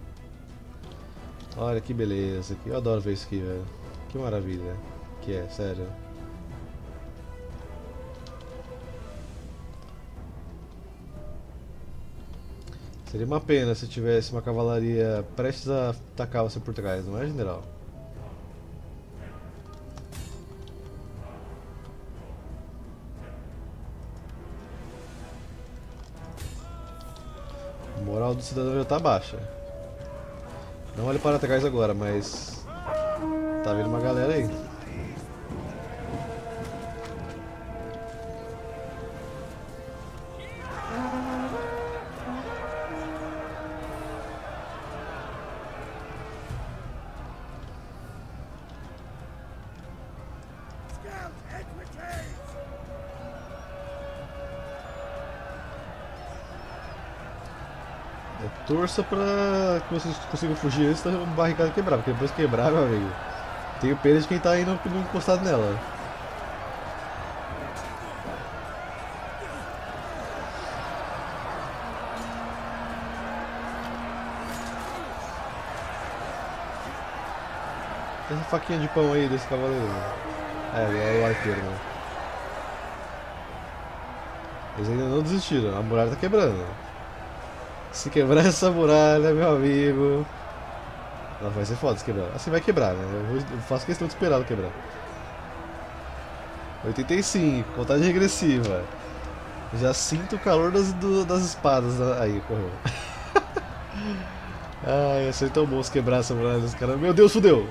S1: Olha que beleza aqui. Eu adoro ver isso aqui, velho. Que maravilha. Que é, sério. Seria uma pena se tivesse uma cavalaria prestes a atacar você por trás, não é, general? moral do cidadão já tá baixa. Não olhe para trás agora, mas tá vindo uma galera aí. Torça pra que vocês consigam fugir antes da barricada quebrar, porque depois que quebrar, meu amigo, tenho pena de quem tá indo encostado nela. Essa faquinha de pão aí desse cavaleiro. É o arqueiro, né? Eles ainda não desistiram, a muralha tá quebrando. Se quebrar essa muralha, meu amigo. Não, vai ser foda se quebrar. Assim vai quebrar, né? Eu faço questão de esperar ela quebrar. 85, contagem regressiva. Já sinto o calor das espadas. Aí, correu. Ai, ia ser tão bom se quebrar essa muralha dos caras. Meu Deus, fudeu!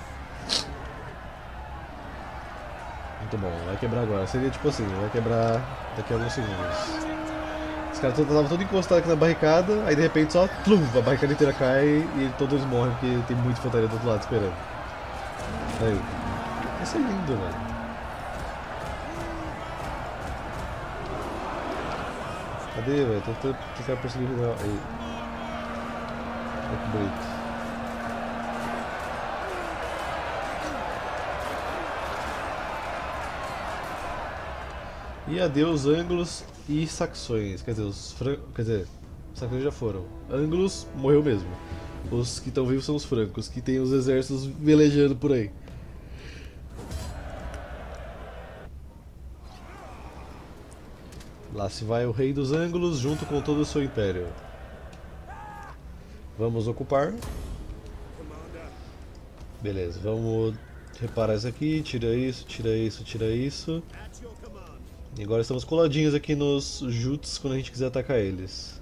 S1: Muito bom, vai quebrar agora. Seria tipo assim, vai quebrar daqui a alguns segundos. Os caras estavam todos encostados aqui na barricada, aí de repente só plum, a barricada inteira cai e todos morrem porque tem muita infantaria do outro lado esperando. Aí. Isso é lindo, velho. Cadê, velho? Tô tentando perseguir o final. Aí. Olha que bonito. E adeus ângulos e saxões. Quer dizer, os saxões já foram. Ângulos morreu mesmo. Os que estão vivos são os francos, que tem os exércitos velejando por aí. Lá se vai o rei dos ângulos junto com todo o seu império. Vamos ocupar. Beleza, vamos reparar isso aqui. Tira isso, tira isso, tira isso. E agora estamos coladinhos aqui nos Juts quando a gente quiser atacar eles.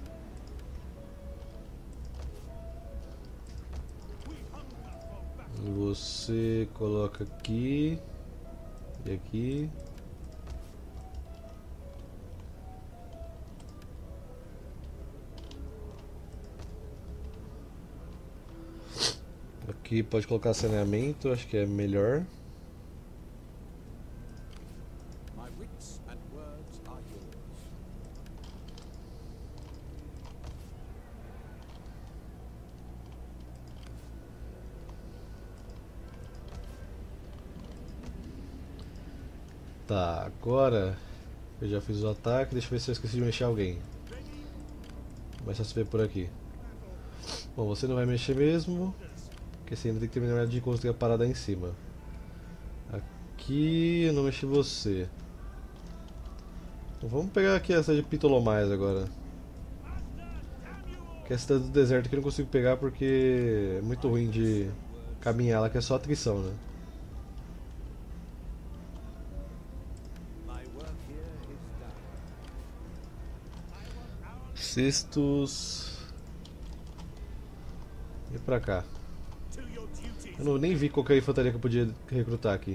S1: Você coloca aqui e aqui. Aqui pode colocar saneamento, acho que é melhor. Tá, agora eu já fiz o ataque, deixa eu ver se eu esqueci de mexer alguém. Mas só se ver por aqui. Bom, você não vai mexer mesmo, porque você ainda tem que terminar de construir a parada aí em cima. Aqui eu não mexi você. Então, vamos pegar aqui essa de Ptolomais agora. Que é a cidade do deserto que eu não consigo pegar porque é muito ruim de caminhar lá, que é só atrição, né? Cestos. E pra cá. Eu nem vi qual que é a infantaria que eu podia recrutar aqui.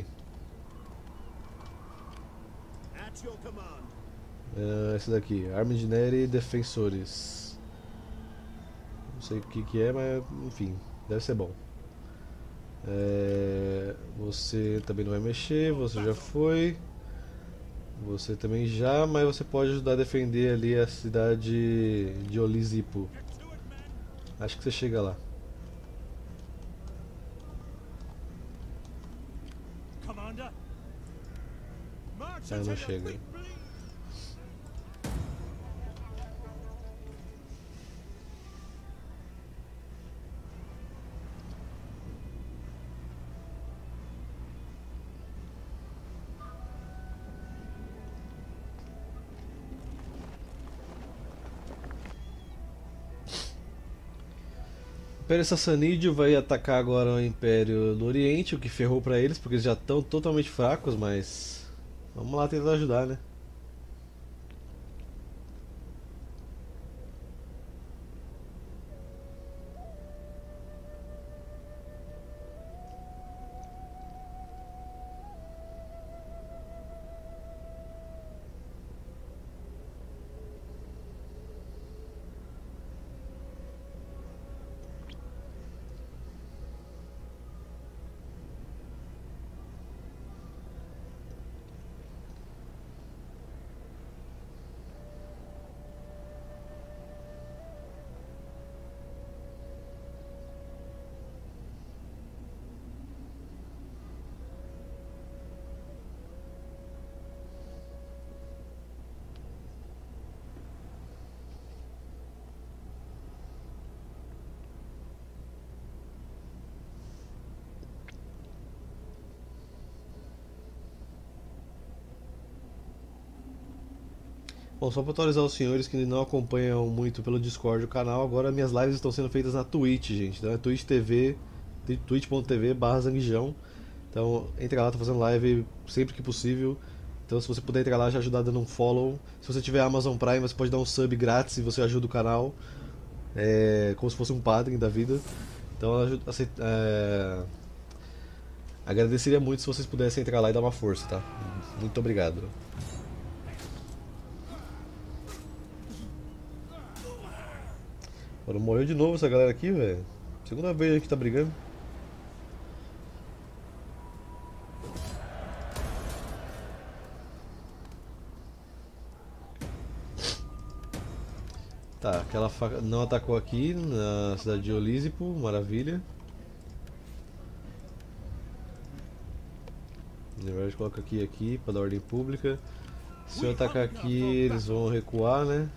S1: Esse daqui, Armigneri Defensores. Não sei o que é, mas enfim, deve ser bom. Você também não vai mexer, você já foi. Você também já, mas você pode ajudar a defender ali a cidade de Olisipo. Acho que você chega lá. Ah, não chega. O Império Sassanídeo vai atacar agora o Império do Oriente, o que ferrou pra eles, porque eles já estão totalmente fracos, mas vamos lá tentar ajudar, né? Bom, só para atualizar os senhores que não acompanham muito pelo Discord o canal, agora minhas lives estão sendo feitas na Twitch, gente. Então é Twitch TV, twitch.tv/zanguijão. Então entra lá, tô fazendo live sempre que possível. Então se você puder entrar lá, já ajudar dando um follow. Se você tiver Amazon Prime, você pode dar um sub grátis e você ajuda o canal. É como se fosse um padre da vida. Então agradeceria muito se vocês pudessem entrar lá e dar uma força, tá? Muito obrigado. Mano, morreu de novo essa galera aqui, velho. Segunda vez que tá brigando. Tá, aquela faca não atacou aqui na cidade de Olísipo, maravilha. Na verdade, coloca aqui pra dar ordem pública. Se eu atacar aqui, eles vão recuar, né?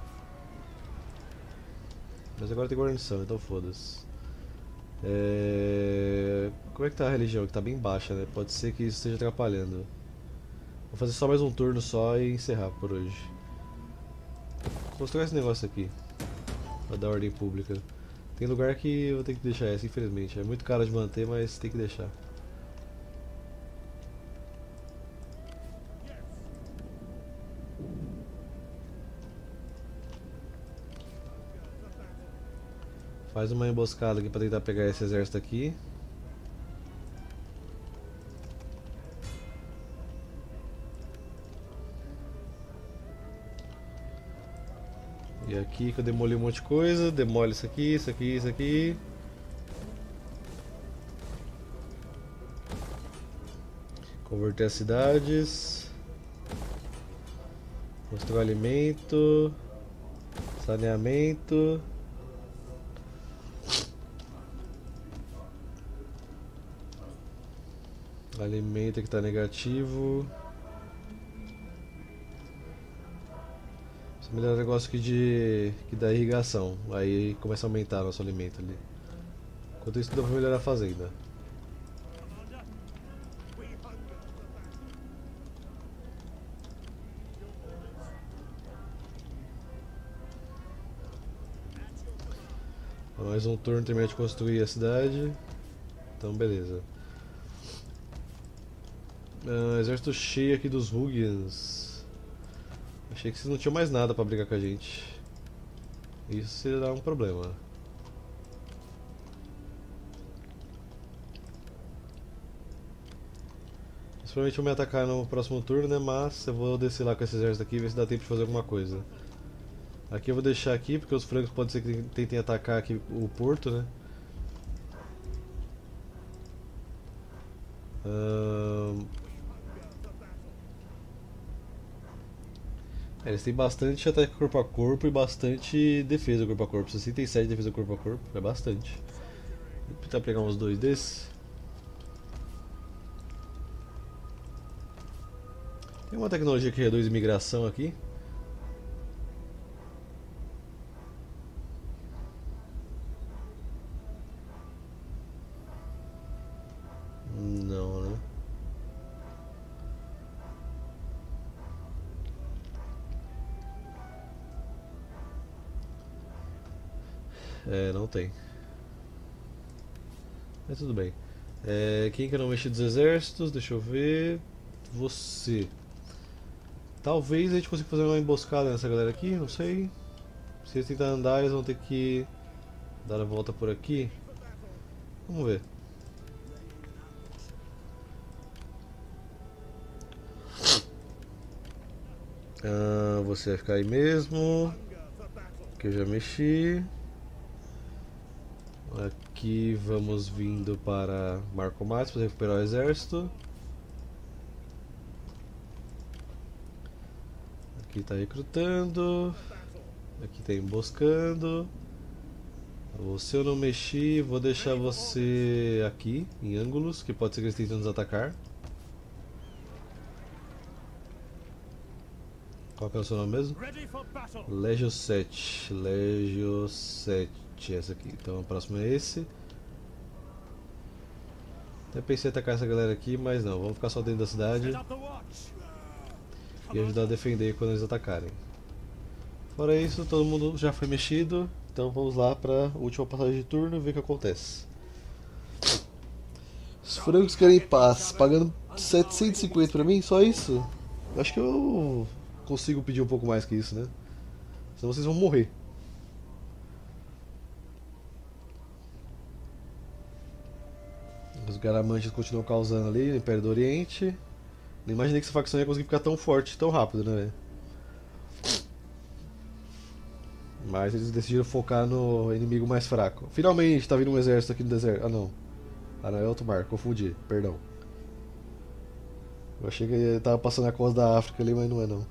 S1: Mas agora tem guarnição, então foda-se. Como é que tá a religião? Que tá bem baixa, né? Pode ser que isso esteja atrapalhando. Vou fazer só mais um turno só e encerrar por hoje. Vou mostrar esse negócio aqui pra dar ordem pública. Tem lugar que eu vou ter que deixar essa, infelizmente. É muito caro de manter, mas tem que deixar. Faz uma emboscada aqui pra tentar pegar esse exército aqui. E aqui que eu demoli um monte de coisa, demole isso aqui, isso aqui, isso aqui. Converter as cidades. Construir alimento. Saneamento. Alimento que está negativo. Precisa melhorar o negócio aqui que dá irrigação. Aí começa a aumentar nosso alimento ali. Enquanto isso dá pra melhorar a fazenda. Mais um turno terminar de construir a cidade. Então beleza. Exército cheio aqui dos Rugians. Achei que vocês não tinham mais nada pra brigar com a gente. Isso será um problema. Eles provavelmente vão me atacar no próximo turno, né? Mas eu vou descer lá com esse exército aqui e ver se dá tempo de fazer alguma coisa. Aqui eu vou deixar aqui, porque os francos pode ser que tentem atacar aqui o porto, né? Eles têm bastante ataque corpo a corpo e bastante defesa corpo a corpo. 67 de defesa corpo a corpo, é bastante. Vou tentar pegar uns dois desses. Tem uma tecnologia que reduz imigração aqui. Não, né? Não tem. Mas tudo bem. Quem que eu não mexi dos exércitos? Deixa eu ver. Você. Talvez a gente consiga fazer uma emboscada nessa galera aqui, não sei. Se eles tentarem andar, eles vão ter que dar a volta por aqui. Vamos ver. Você vai ficar aí mesmo. Que eu já mexi. Aqui vamos vindo para Marco Matos para recuperar o exército. Aqui está recrutando. Aqui está emboscando. Você eu não mexi, vou deixar você aqui em ângulos, que pode ser que eles tentem nos atacar. Qual que é o seu nome mesmo? Legio 7. Legio 7, essa aqui. Então o próximo é esse. Até pensei em atacar essa galera aqui, mas não. Vamos ficar só dentro da cidade e ajudar a defender quando eles atacarem. Fora isso, todo mundo já foi mexido. Então vamos lá pra última passagem de turno e ver o que acontece. Os francos querem paz, pagando 750 pra mim, só isso? Acho que eu consigo pedir um pouco mais que isso, né? Senão vocês vão morrer. Os Garamantes continuam causando ali no Império do Oriente. Não imaginei que essa facção ia conseguir ficar tão forte tão rápido, né, velho? Mas eles decidiram focar no inimigo mais fraco. Finalmente tá vindo um exército aqui no deserto. Ah não. Ah não, é outro mar, confundi, perdão. Eu achei que ele tava passando a costa da África ali, mas não é não.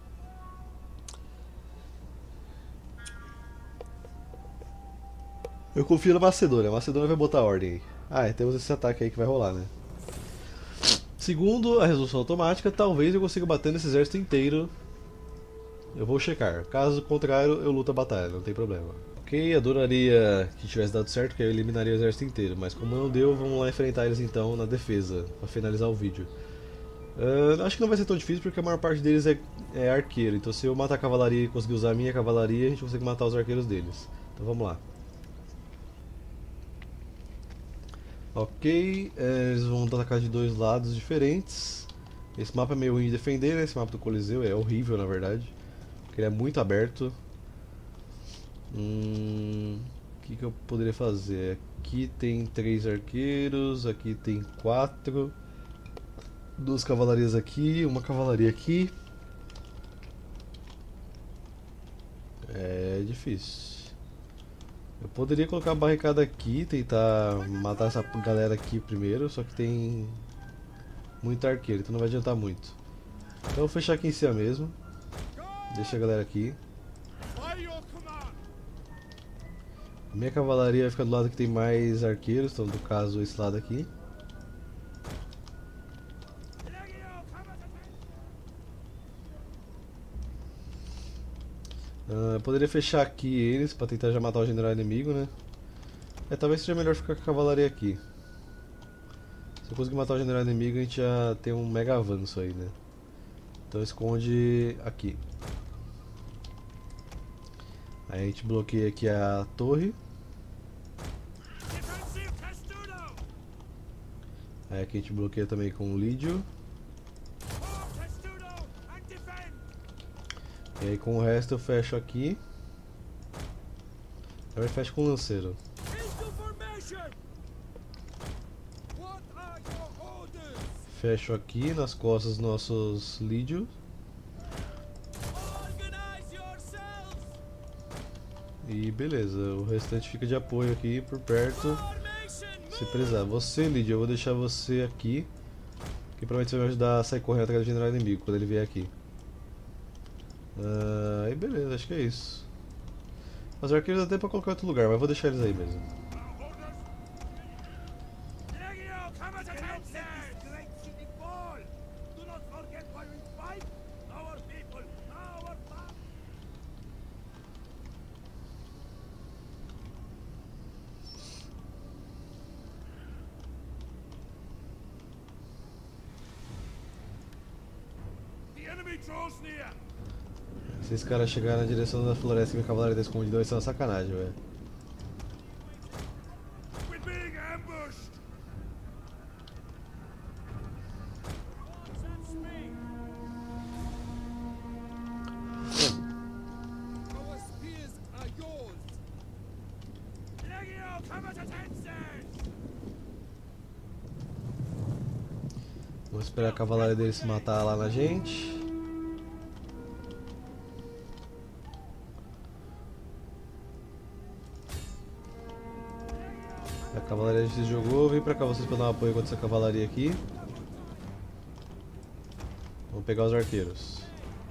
S1: Eu confio na Macedônia, a Macedônia vai botar ordem aí. Ah, temos esse ataque aí que vai rolar, né? Segundo a resolução automática, talvez eu consiga bater nesse exército inteiro. Eu vou checar. Caso contrário, eu luto a batalha, não tem problema. Ok, adoraria que tivesse dado certo, que eu eliminaria o exército inteiro. Mas como não deu, vamos lá enfrentar eles então na defesa, para finalizar o vídeo. Acho que não vai ser tão difícil porque a maior parte deles é arqueiro. Então se eu matar a cavalaria e conseguir usar a minha cavalaria, a gente consegue matar os arqueiros deles. Então vamos lá. Ok, eles vão atacar de dois lados diferentes. Esse mapa é meio ruim de defender, né? Esse mapa do Coliseu é horrível na verdade. Porque ele é muito aberto. O que eu poderia fazer? Aqui tem 3 arqueiros, aqui tem 4. 2 cavalarias aqui, uma cavalaria aqui. É difícil. Eu poderia colocar a barricada aqui, tentar matar essa galera aqui primeiro, só que tem muito arqueiro, então não vai adiantar muito. Então eu vou fechar aqui em cima mesmo. Deixa a galera aqui. Minha cavalaria vai ficar do lado que tem mais arqueiros, então no caso esse lado aqui. Eu poderia fechar aqui eles pra tentar já matar o general inimigo, né? Talvez seja melhor ficar com a cavalaria aqui. Se eu conseguir matar o general inimigo, a gente já tem um mega avanço aí, né? Então esconde aqui. Aí a gente bloqueia aqui a torre. Aí aqui a gente bloqueia também com o Lídio. E aí com o resto eu fecho aqui. Agora eu fecho com o lanceiro. Fecho aqui nas costas dos nossos Lídios. E beleza, o restante fica de apoio aqui por perto. Se precisar. Você, Lídio, eu vou deixar você aqui. Que provavelmente você vai me ajudar a sair correndo atrás do general inimigo quando ele vier aqui. Aí beleza, acho que é isso. Os arqueiros até pra colocar em outro lugar, mas vou deixar eles aí mesmo. Se esses caras chegarem na direção da floresta que minha cavalaria tá escondida, vai ser uma sacanagem, velho. Vamos esperar a cavalaria dele se matar lá na gente. A cavalaria se jogou, vem pra cá vocês pra dar um apoio contra essa cavalaria aqui. Vamos pegar os arqueiros.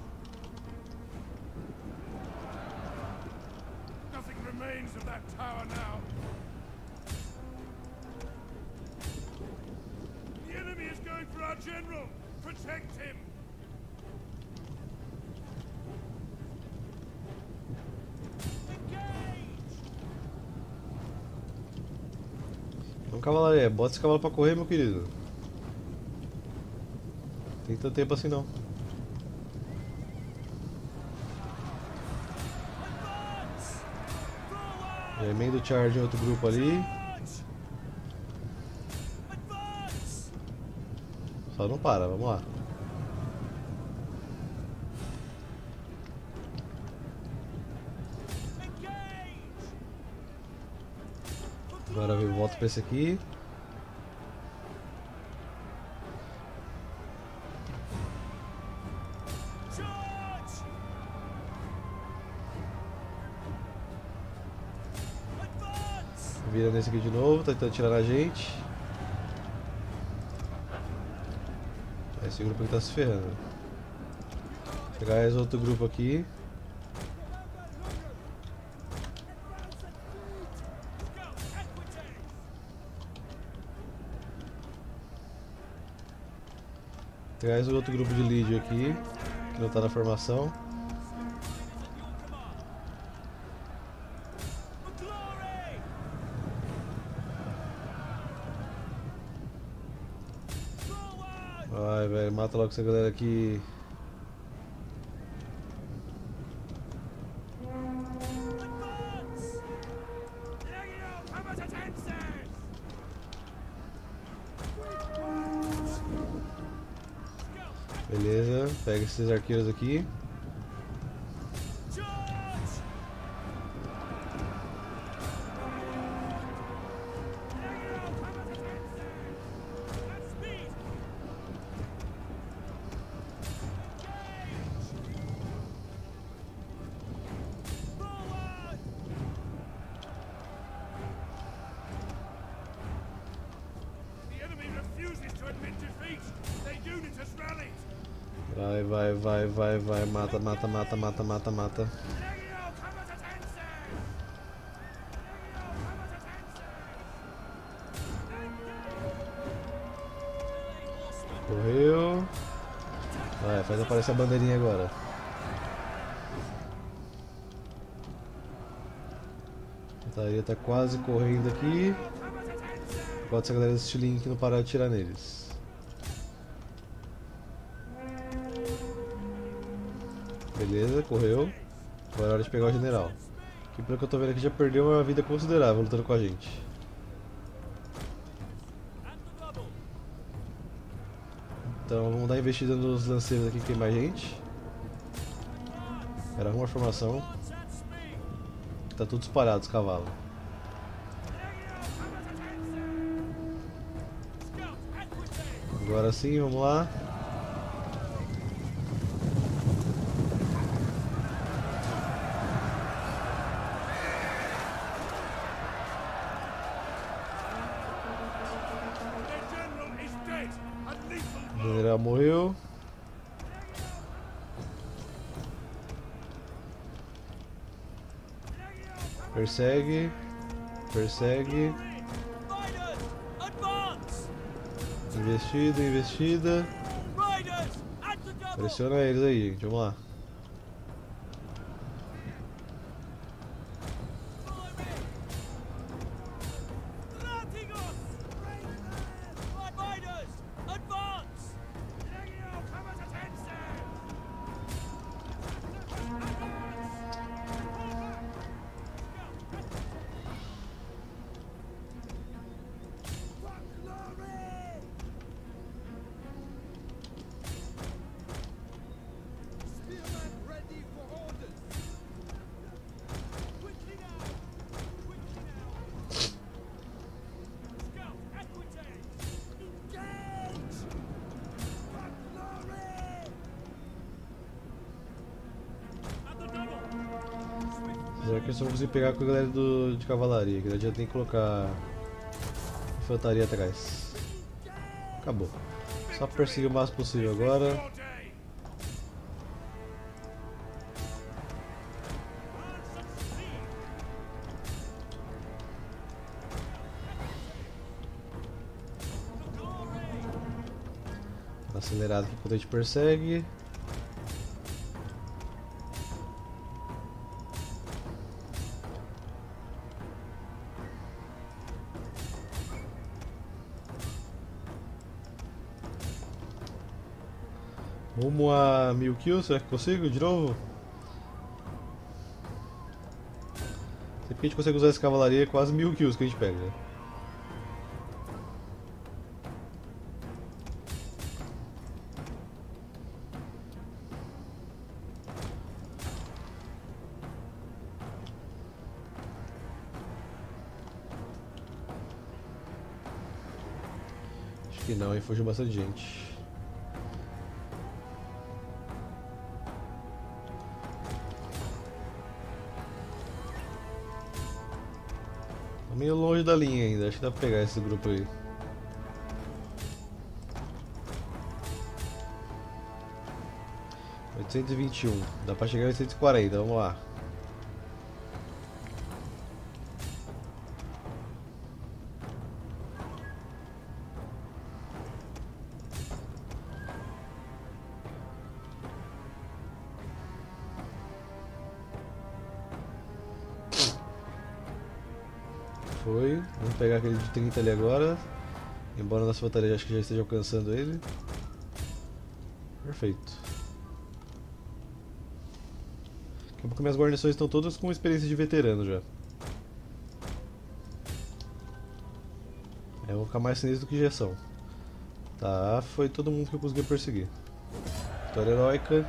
S1: Vamos cavalaria, bota esse cavalo pra correr, meu querido. Não tem tanto tempo assim não. Já emenda o charge em outro grupo ali. Só não para, vamos lá. Agora eu volto pra esse aqui. Vira nesse aqui de novo, tá tentando tirar na gente. Esse grupo aqui tá se ferrando. Vou pegar esse outro grupo aqui. Pegar esse outro grupo de lead aqui, que não tá na formação. Vai, velho, mata logo essa galera aqui. Beleza, pega esses arqueiros aqui. Vai, mata, mata. Correu. Vai, faz aparecer a bandeirinha agora. A Taria tá quase correndo aqui. Enquanto essa galera desse link não parar de atirar neles. Beleza, correu. Agora é hora de pegar o general. Que pelo que eu tô vendo aqui já perdeu uma vida considerável lutando com a gente. Então vamos dar investida nos lanceiros aqui que tem mais gente. Era uma formação. Tá tudo disparado os cavalos. Agora sim, vamos lá. O general morreu. Persegue. Investida. Pressiona eles aí, gente. Vamos lá. Será que eu só vou conseguir pegar com a galera de cavalaria? Que já tem que colocar infantaria atrás. Acabou. Só perseguir o máximo possível agora. Acelerado aqui quando a gente persegue. Rumo a 1000 kills, será que consigo de novo? Sempre que a gente consegue usar essa cavalaria, é quase 1000 kills que a gente pega. Né? Acho que não, hein? Fugiu bastante gente. Tá meio longe da linha ainda, acho que dá pra pegar esse grupo aí. ...821, dá pra chegar em 840, vamos lá. Foi, vamos pegar aquele de 30 ali agora. Embora nossa bateria acho que já esteja alcançando ele. Perfeito. Daqui a pouco minhas guarnições estão todas com experiência de veterano já. Eu vou ficar mais sinistro do que injeção. Tá, foi todo mundo que eu consegui perseguir. Vitória heróica.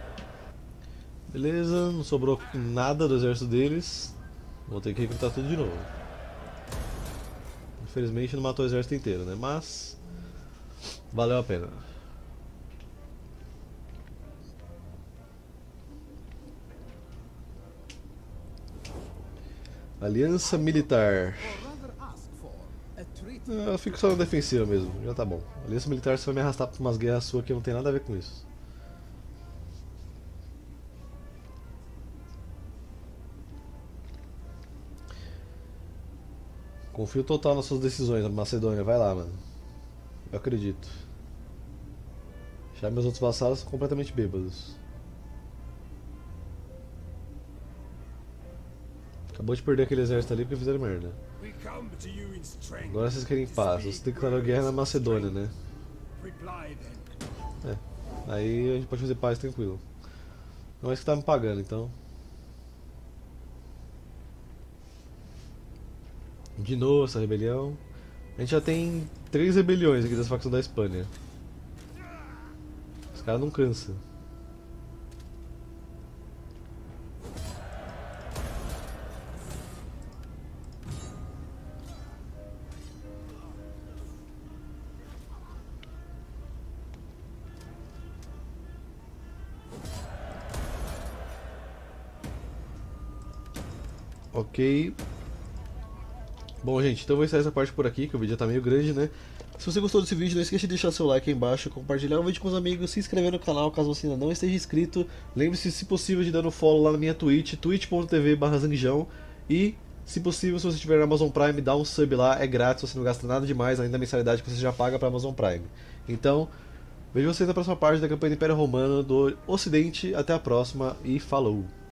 S1: Beleza, não sobrou nada do exército deles. Vou ter que recrutar tudo de novo. Infelizmente não matou o exército inteiro, né? Mas valeu a pena. Aliança Militar. Eu fico só na defensiva mesmo, já tá bom. Aliança Militar, você vai me arrastar pra umas guerras suas que não tem nada a ver com isso. Confio total nas suas decisões, Macedônia, vai lá, mano. Eu acredito. Já meus outros vassalos são completamente bêbados. Acabou de perder aquele exército ali porque fizeram merda. Agora vocês querem paz, vocês declararam guerra na Macedônia, né? É, aí a gente pode fazer paz tranquilo. Não é isso que tá me pagando, então. De novo essa rebelião. A gente já tem 3 rebeliões aqui dessa facção da Espanha. Os caras não cansam. Ok. Bom, gente, então eu vou encerrar essa parte por aqui, que o vídeo já tá meio grande, né? Se você gostou desse vídeo, não esqueça de deixar seu like aí embaixo, compartilhar o vídeo com os amigos, se inscrever no canal caso você ainda não esteja inscrito. Lembre-se, se possível, de dar um follow lá na minha Twitch, twitch.tv/zangjão. E, se possível, se você estiver na Amazon Prime, dá um sub lá, é grátis, você não gasta nada demais, além da mensalidade que você já paga pra Amazon Prime. Então, vejo vocês na próxima parte da campanha do Império Romano do Ocidente. Até a próxima e falou!